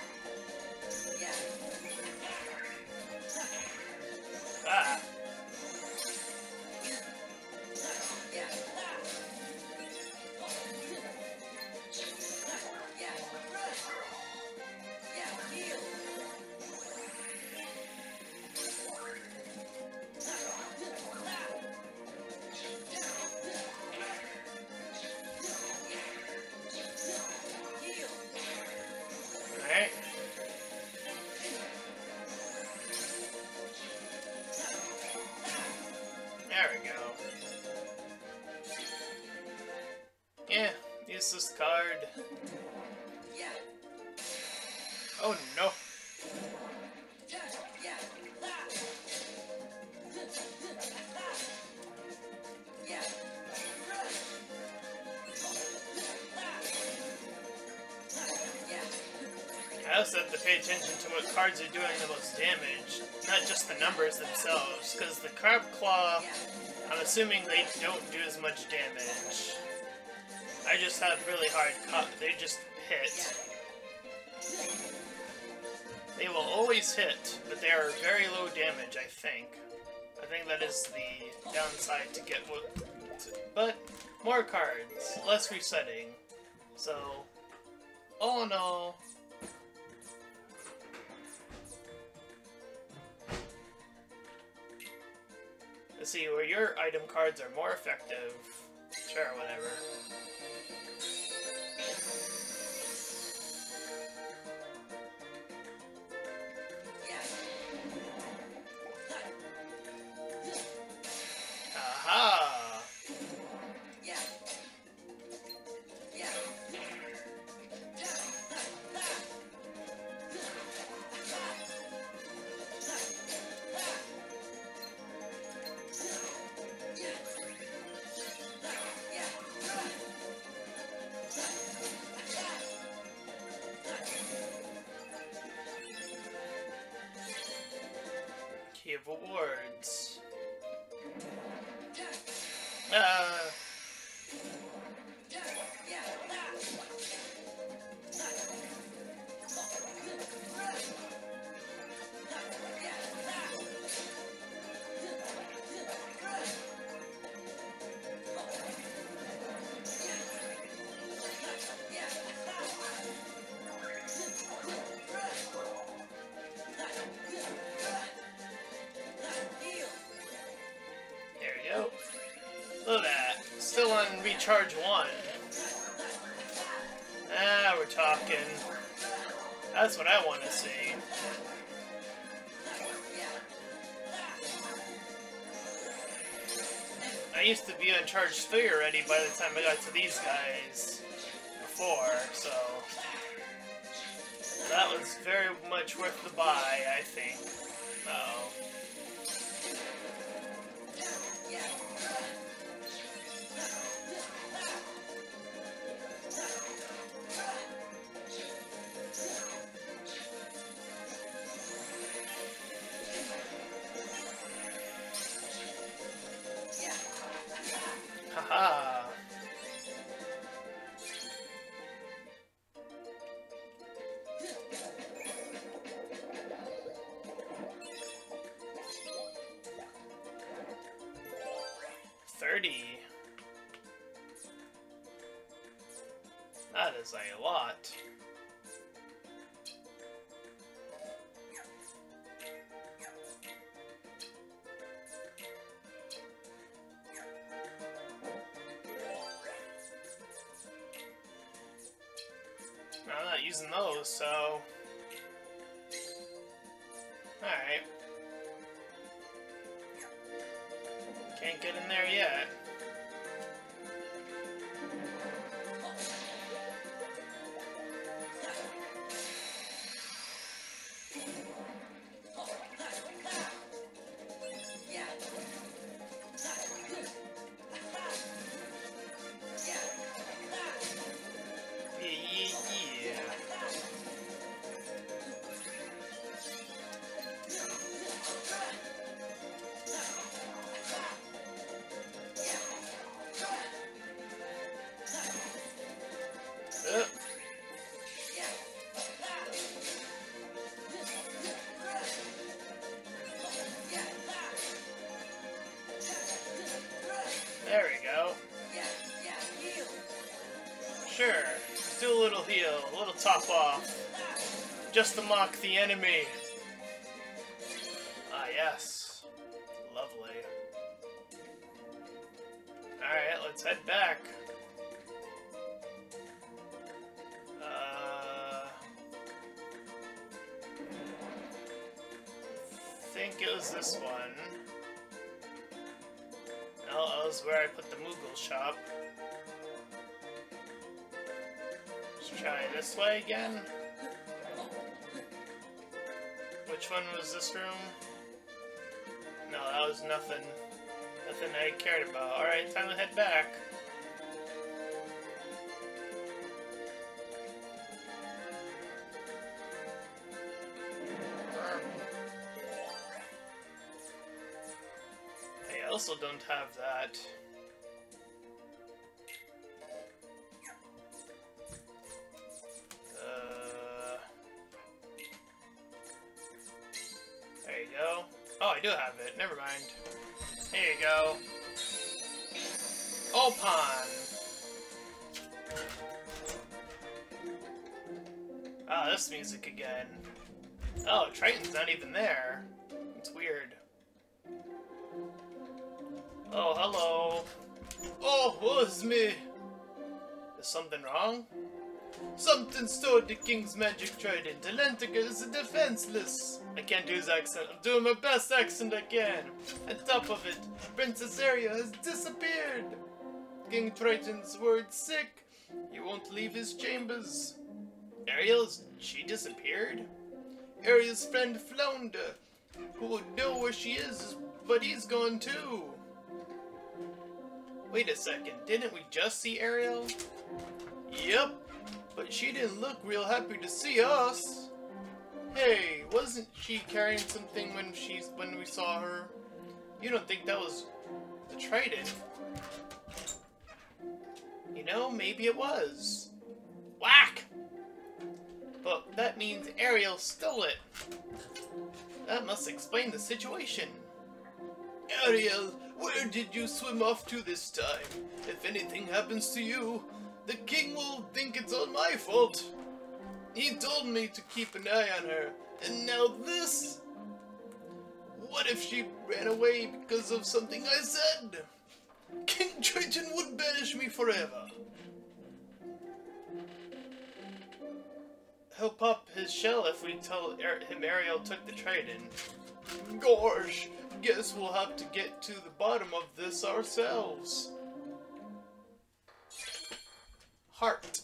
Ah. Alright. There we go. Yeah, use this card. Oh no. I also have to pay attention to what cards are doing the most damage, not just the numbers themselves, because the Crab Claw, I'm assuming they don't do as much damage. I just have really hard cut. They just hit. They will always hit, but they are very low damage, I think. I think that is the downside to get what... But, more cards, less resetting. So, all in all... Let's see, where your item cards are more effective. Sure, whatever. Aha! Key of Awards. Uh... There we go. Look at that. Still on recharge one. Ah, we're talking. That's what I want to see. I used to be on charge three already by the time I got to these guys before, so that was very much worth the buy, I think. Uh-oh. Haha. Thirty. That is a lot. I'm not using those, so... Alright. Can't get in there yet. There we go. Sure, let's do a little heal, a little top off, just to mock the enemy. Ah, yes. Lovely. Alright, let's head back. Uh... I think it was this one. No, that was where I put the Moogle shop. Let's try this way again. Which one was this room? No, that was nothing. Nothing I cared about. Alright, time to head back. also don't have that. Uh, there you go. Oh, I do have it. Never mind. Here you go. Opon. Ah, this music again. Oh, Triton's not even there. It's weird. Oh, hello. Oh, was me. Is something wrong? Something stole the king's magic trident. Atlantica is defenseless. I can't do his accent. I'm doing my best accent I can. On top of it, Princess Ariel has disappeared. King Triton's worried sick. He won't leave his chambers. Ariel's, she disappeared? Ariel's friend Flounder, who would know where she is, but he's gone too. Wait a second, didn't we just see Ariel? Yep, but she didn't look real happy to see us. Hey, wasn't she carrying something when she when we saw her? You don't think that was the trident? You know, maybe it was. Whack! But that means Ariel stole it. That must explain the situation. Ariel, where did you swim off to this time? If anything happens to you, the king will think it's all my fault. He told me to keep an eye on her, and now this? What if she ran away because of something I said? King Triton would banish me forever. He'll pop his shell if we tell him Ariel took the trident. Gosh, guess we'll have to get to the bottom of this ourselves. Heart.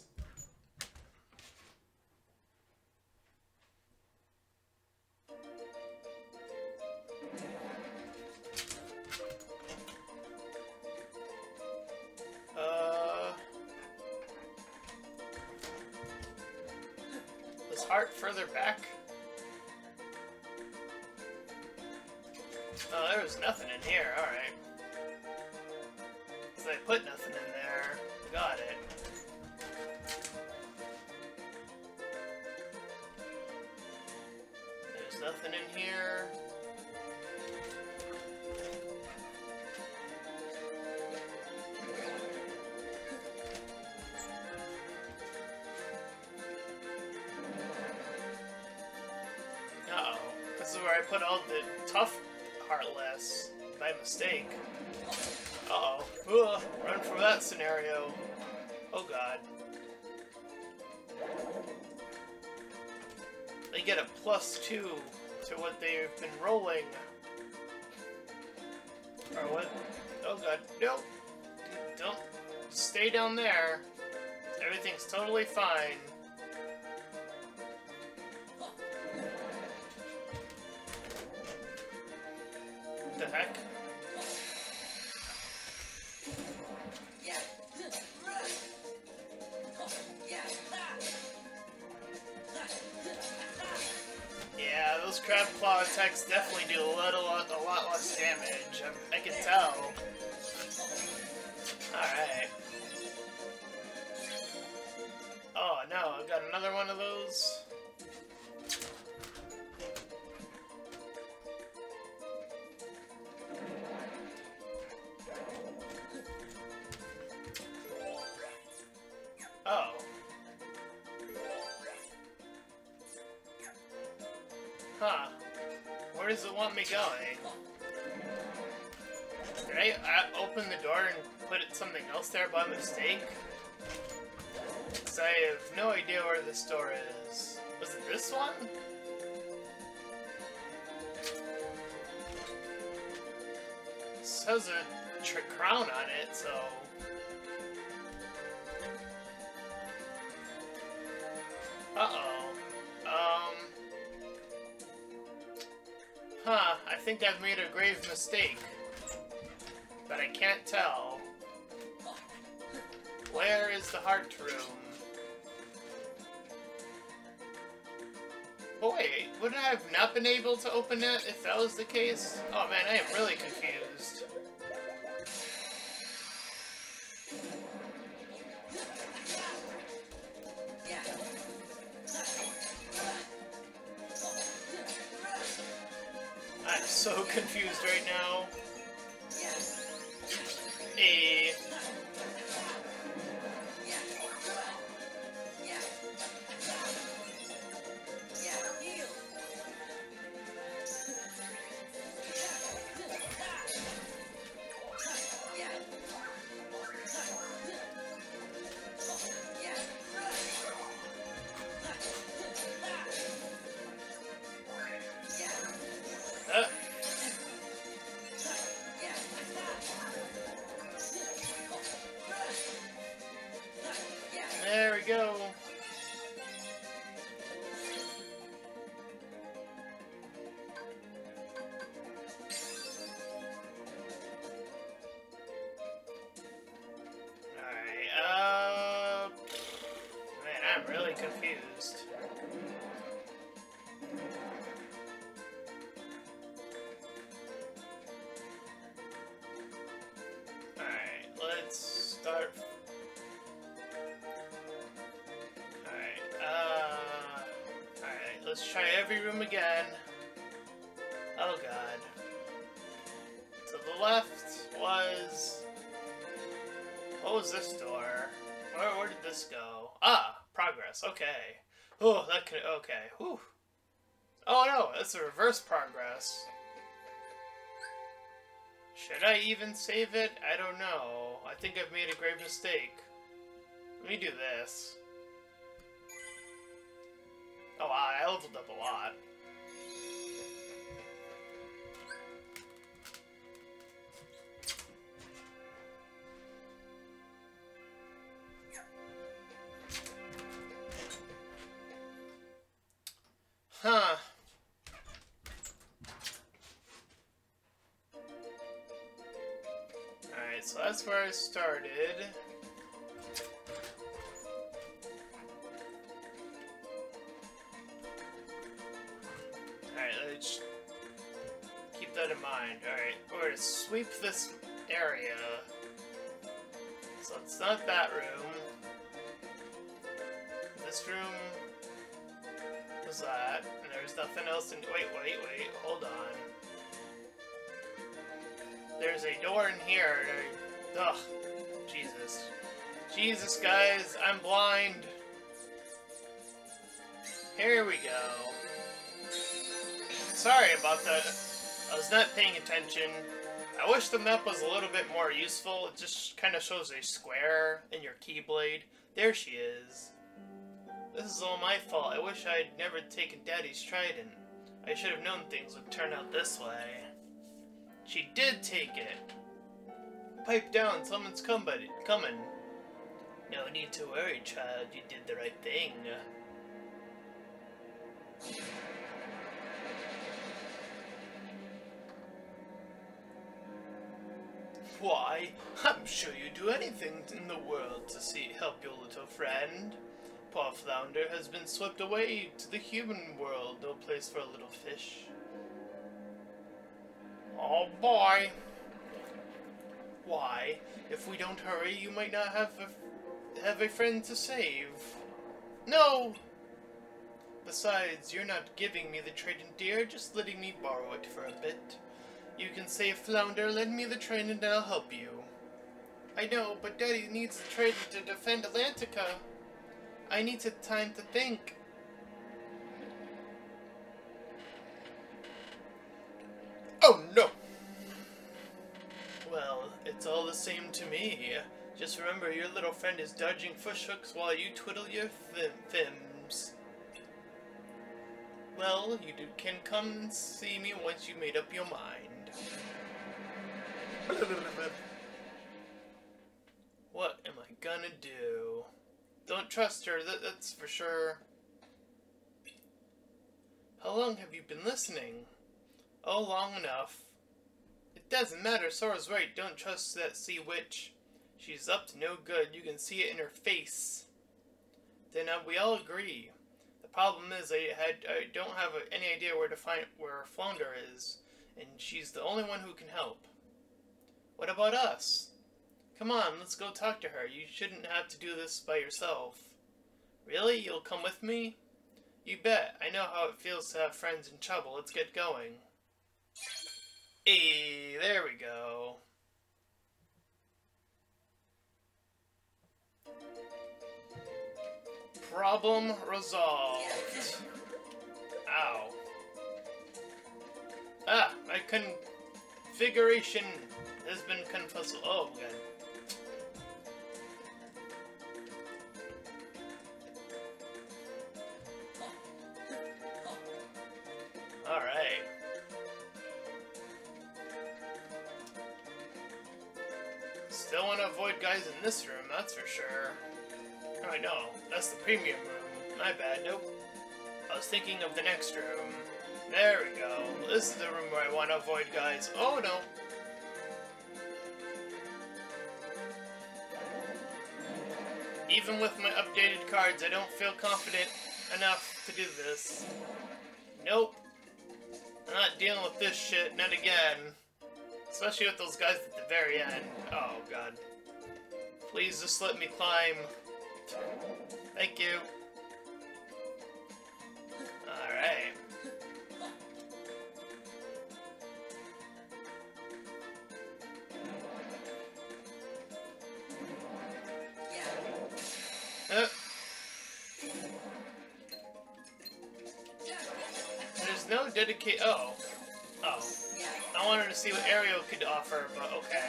Uh, was heart further back? Oh, there was nothing in here, alright. So I put nothing in there. Got it. There's nothing in here. Uh-oh. This is where I put all the tough Heartless by mistake. Uh oh. Run from that scenario. Oh god. They get a plus two to what they've been rolling. Or what? Oh god. Nope. Don't stay down there. Everything's totally fine. What the heck? Yeah, those crab claw attacks definitely do a lot, a lot, a lot less damage. I, I can tell. Alright. Oh no, I got another one of those. Oh. Huh. Where does it want me going? Did I uh, open the door and put it something else there by mistake? Because I have no idea where this door is. Was it this one? This has a tr crown on it, so... Uh-oh. Um... Huh, I think I've made a grave mistake. But I can't tell. Where is the heart room? Oh wait, would I have not been able to open it if that was the case? Oh man, I am really confused. so confused right now. A. Uh. There we go. Alright, uh... man, I'm really confused. Alright, let's start. Alright, uh... alright, let's try every room again. Oh god. To the left was... what was this door? Where, where did this go? Ah, progress, okay. Oh, that could... okay, whew. Oh no, that's a reverse progress. Should I even save it? I don't know. I think I've made a grave mistake. Let me do this. Oh wow, I leveled up a lot. Huh. Alright, so that's where I started. Alright, let's keep that in mind. Alright, we're gonna sweep this area. So it's not that room. This room was that, and there's nothing else in- wait, wait, wait, hold on. There's a door in here, and I- ugh, Jesus. Jesus, guys, I'm blind. Here we go. Sorry about that. I was not paying attention. I wish the map was a little bit more useful. It just kind of shows a square in your keyblade. There she is. This is all my fault. I wish I'd never taken Daddy's trident. I should have known things would turn out this way. She did take it. Pipe down, someone's come buddy, coming. No need to worry, child. You did the right thing. Why, I'm sure you'd do anything in the world to see help your little friend. Poor Flounder has been swept away to the human world, no place for a little fish. Oh boy. Why, if we don't hurry, you might not have a, have a friend to save. No! Besides, you're not giving me the trident, dear, just letting me borrow it for a bit. You can save Flounder, lend me the trident and I'll help you. I know, but Daddy needs the trident to defend Atlantica. I need some time to think. Oh no! Well, it's all the same to me. Just remember, your little friend is dodging fishhooks while you twiddle your thim thims. Well, you do, can come and see me once you made up your mind. What am I gonna do? Don't trust her, that, that's for sure. How long have you been listening? Oh, long enough. It doesn't matter, Sora's right, don't trust that sea witch. She's up to no good, you can see it in her face. Then uh, we all agree. The problem is I had I don't have a, any idea where to find where Flounder is, and she's the only one who can help. What about us? Come on, let's go talk to her. You shouldn't have to do this by yourself. Really? You'll come with me? You bet. I know how it feels to have friends in trouble. Let's get going. Hey, there we go. Problem resolved. Ow. Ah, my configuration has been confused. Oh, good. Alright. Still want to avoid guys in this room, that's for sure. Oh, I know. That's the premium room. My bad. Nope. I was thinking of the next room. There we go. This is the room where I want to avoid guys. Oh, no. Even with my updated cards, I don't feel confident enough to do this. Nope. I'm not dealing with this shit, not again. Especially with those guys at the very end. Oh, God. Please just let me climb. Thank you. Alright. Uh. There's no dedicate. Oh. Oh. I wanted to see what Ariel could offer, but okay.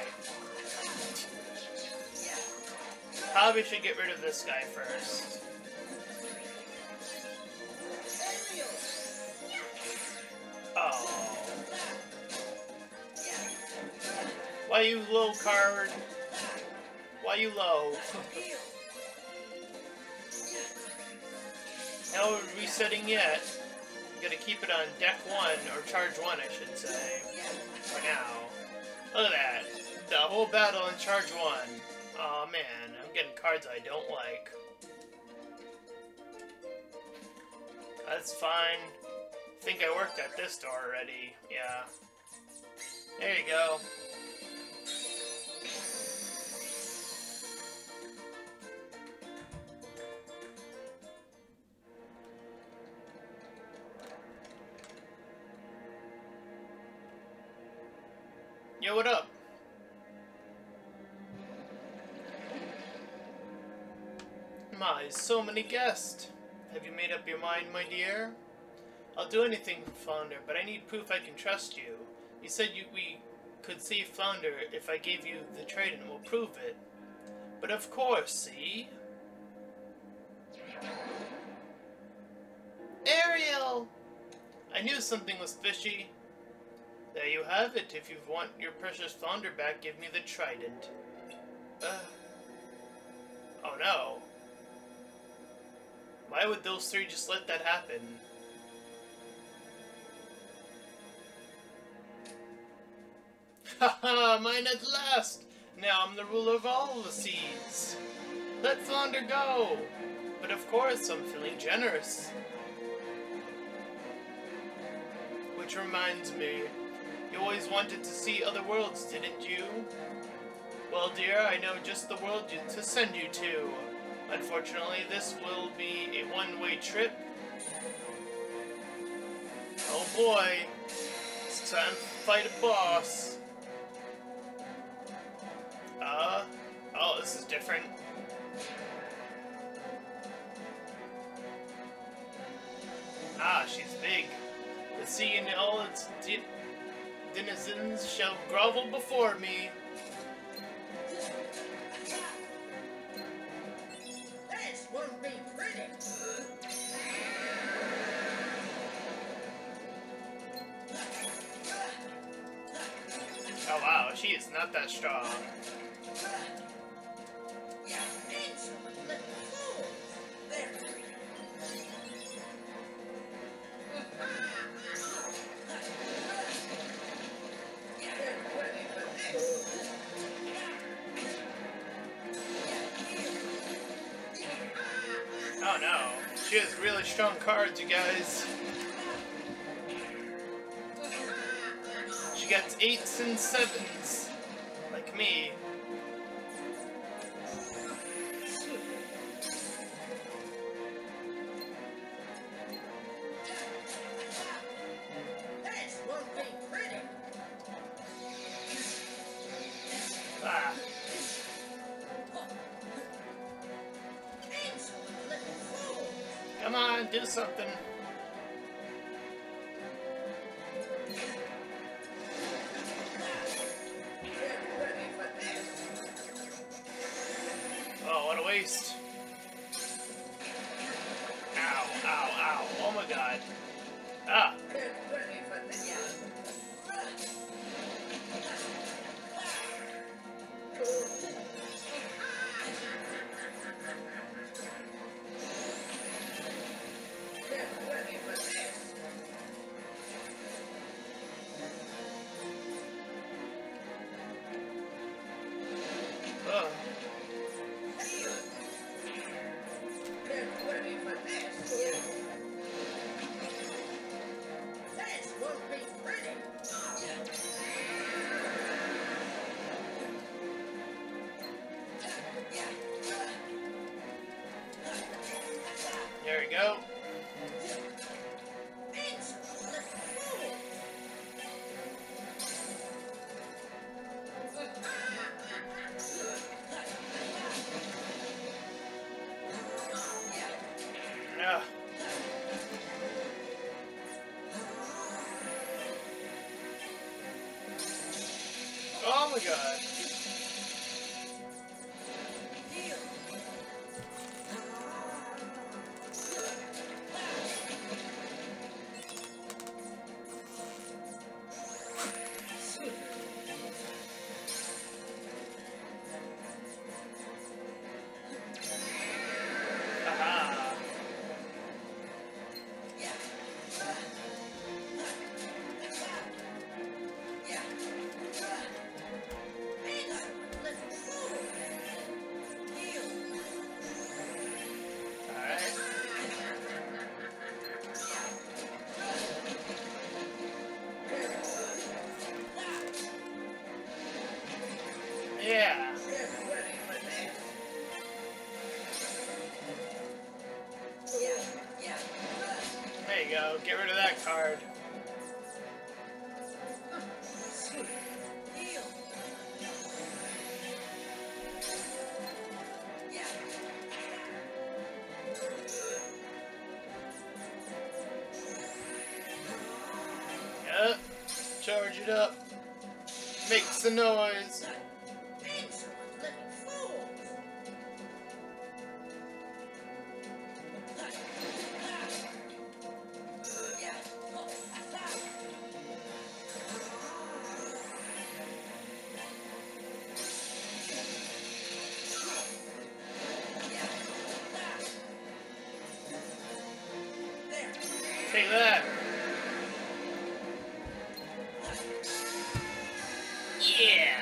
Probably should get rid of this guy first. Oh. Why you low, card? Why you low? No resetting yet. I'm gonna keep it on deck one, or charge one, I should say. For now. Look at that. The whole battle in charge one. Aw, man. I'm getting cards I don't like. That's fine. I think I worked at this door already. Yeah. There you go. Yo, what up? My, so many guests. Have you made up your mind, my dear? I'll do anything for Flounder, but I need proof I can trust you. You said you, we could save Flounder if I gave you the trident. We'll prove it. But of course, see? Ariel! I knew something was fishy. There you have it. If you want your precious Flounder back, give me the trident. Uh. Oh no. Why would those three just let that happen? Haha, mine at last! Now I'm the ruler of all the seas. Let Flounder go! But of course, I'm feeling generous. Which reminds me, you always wanted to see other worlds, didn't you? Well, dear, I know just the world to send you to. Unfortunately, this will be a one-way trip. Oh boy, it's time to fight a boss. Uh, oh, this is different. Ah, she's big. The sea and all its denizens shall grovel before me. This won't be pretty. Oh wow, she is not that strong. Oh no, she has really strong cards, you guys. She gets eights and sevens, like me. Come on, do something. Oh, what a waste. Ow, ow, ow. Oh my god. Ah. Ugh. There we go. Yeah. Oh my god. Haha. Alright. Yeah. There you go. Get rid of that card. Yep. Charge it up. Makes the noise. Take that. Yeah.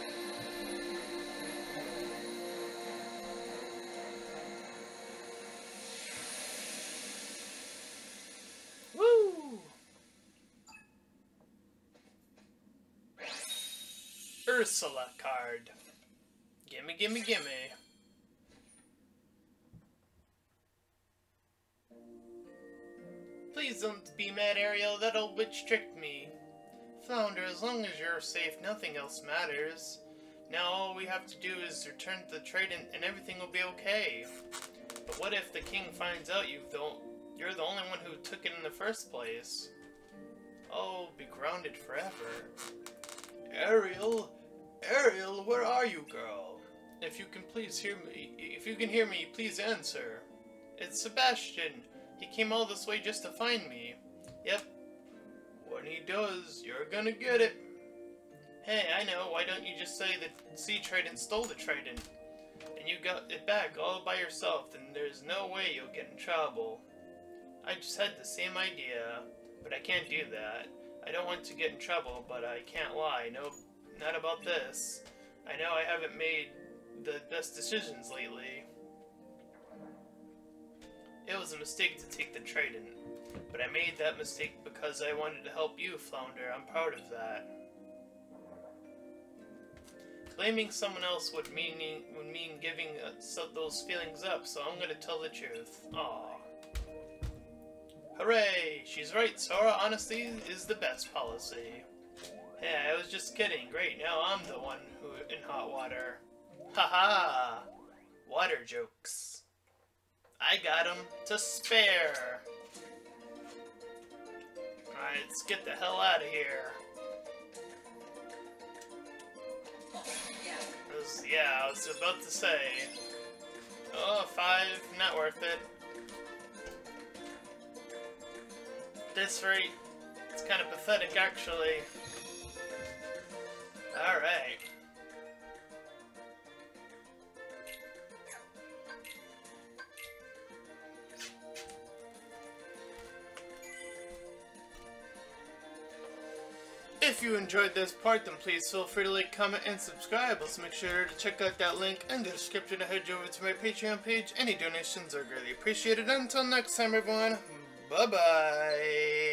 Woo. Ursula card. Gimme, gimme, gimme. Please don't be mad, Ariel. That old witch tricked me. Flounder, as long as you're safe, nothing else matters. Now all we have to do is return to the trident and everything will be okay. But what if the king finds out you've the, you're the only one who took it in the first place? I'll be grounded forever. Ariel? Ariel, where are you, girl? If you can please hear me, if you can hear me, please answer. It's Sebastian. He came all this way just to find me. Yep. When he does, you're gonna get it. Hey, I know. Why don't you just say the sea trident stole the trident? And you got it back all by yourself, then there's no way you'll get in trouble. I just had the same idea, but I can't do that. I don't want to get in trouble, but I can't lie. No, not about this. I know I haven't made the best decisions lately. It was a mistake to take the trident, but I made that mistake because I wanted to help you, Flounder. I'm proud of that. Blaming someone else would mean would mean giving uh, so those feelings up, so I'm gonna tell the truth. Aww. Hooray! She's right, Sora. Honesty is the best policy. Hey, I was just kidding. Great, now I'm the one who in hot water. Haha! Water jokes. I got them to spare. Alright, let's get the hell out of here. Was, yeah, I was about to say. Oh, five, not worth it. This rate, it's kind of pathetic, actually. Alright. If you enjoyed this part, then please feel free to like, comment, and subscribe. Also make sure to check out that link in the description to head you over to my Patreon page. Any donations are greatly appreciated. Until next time, everyone, bye-bye.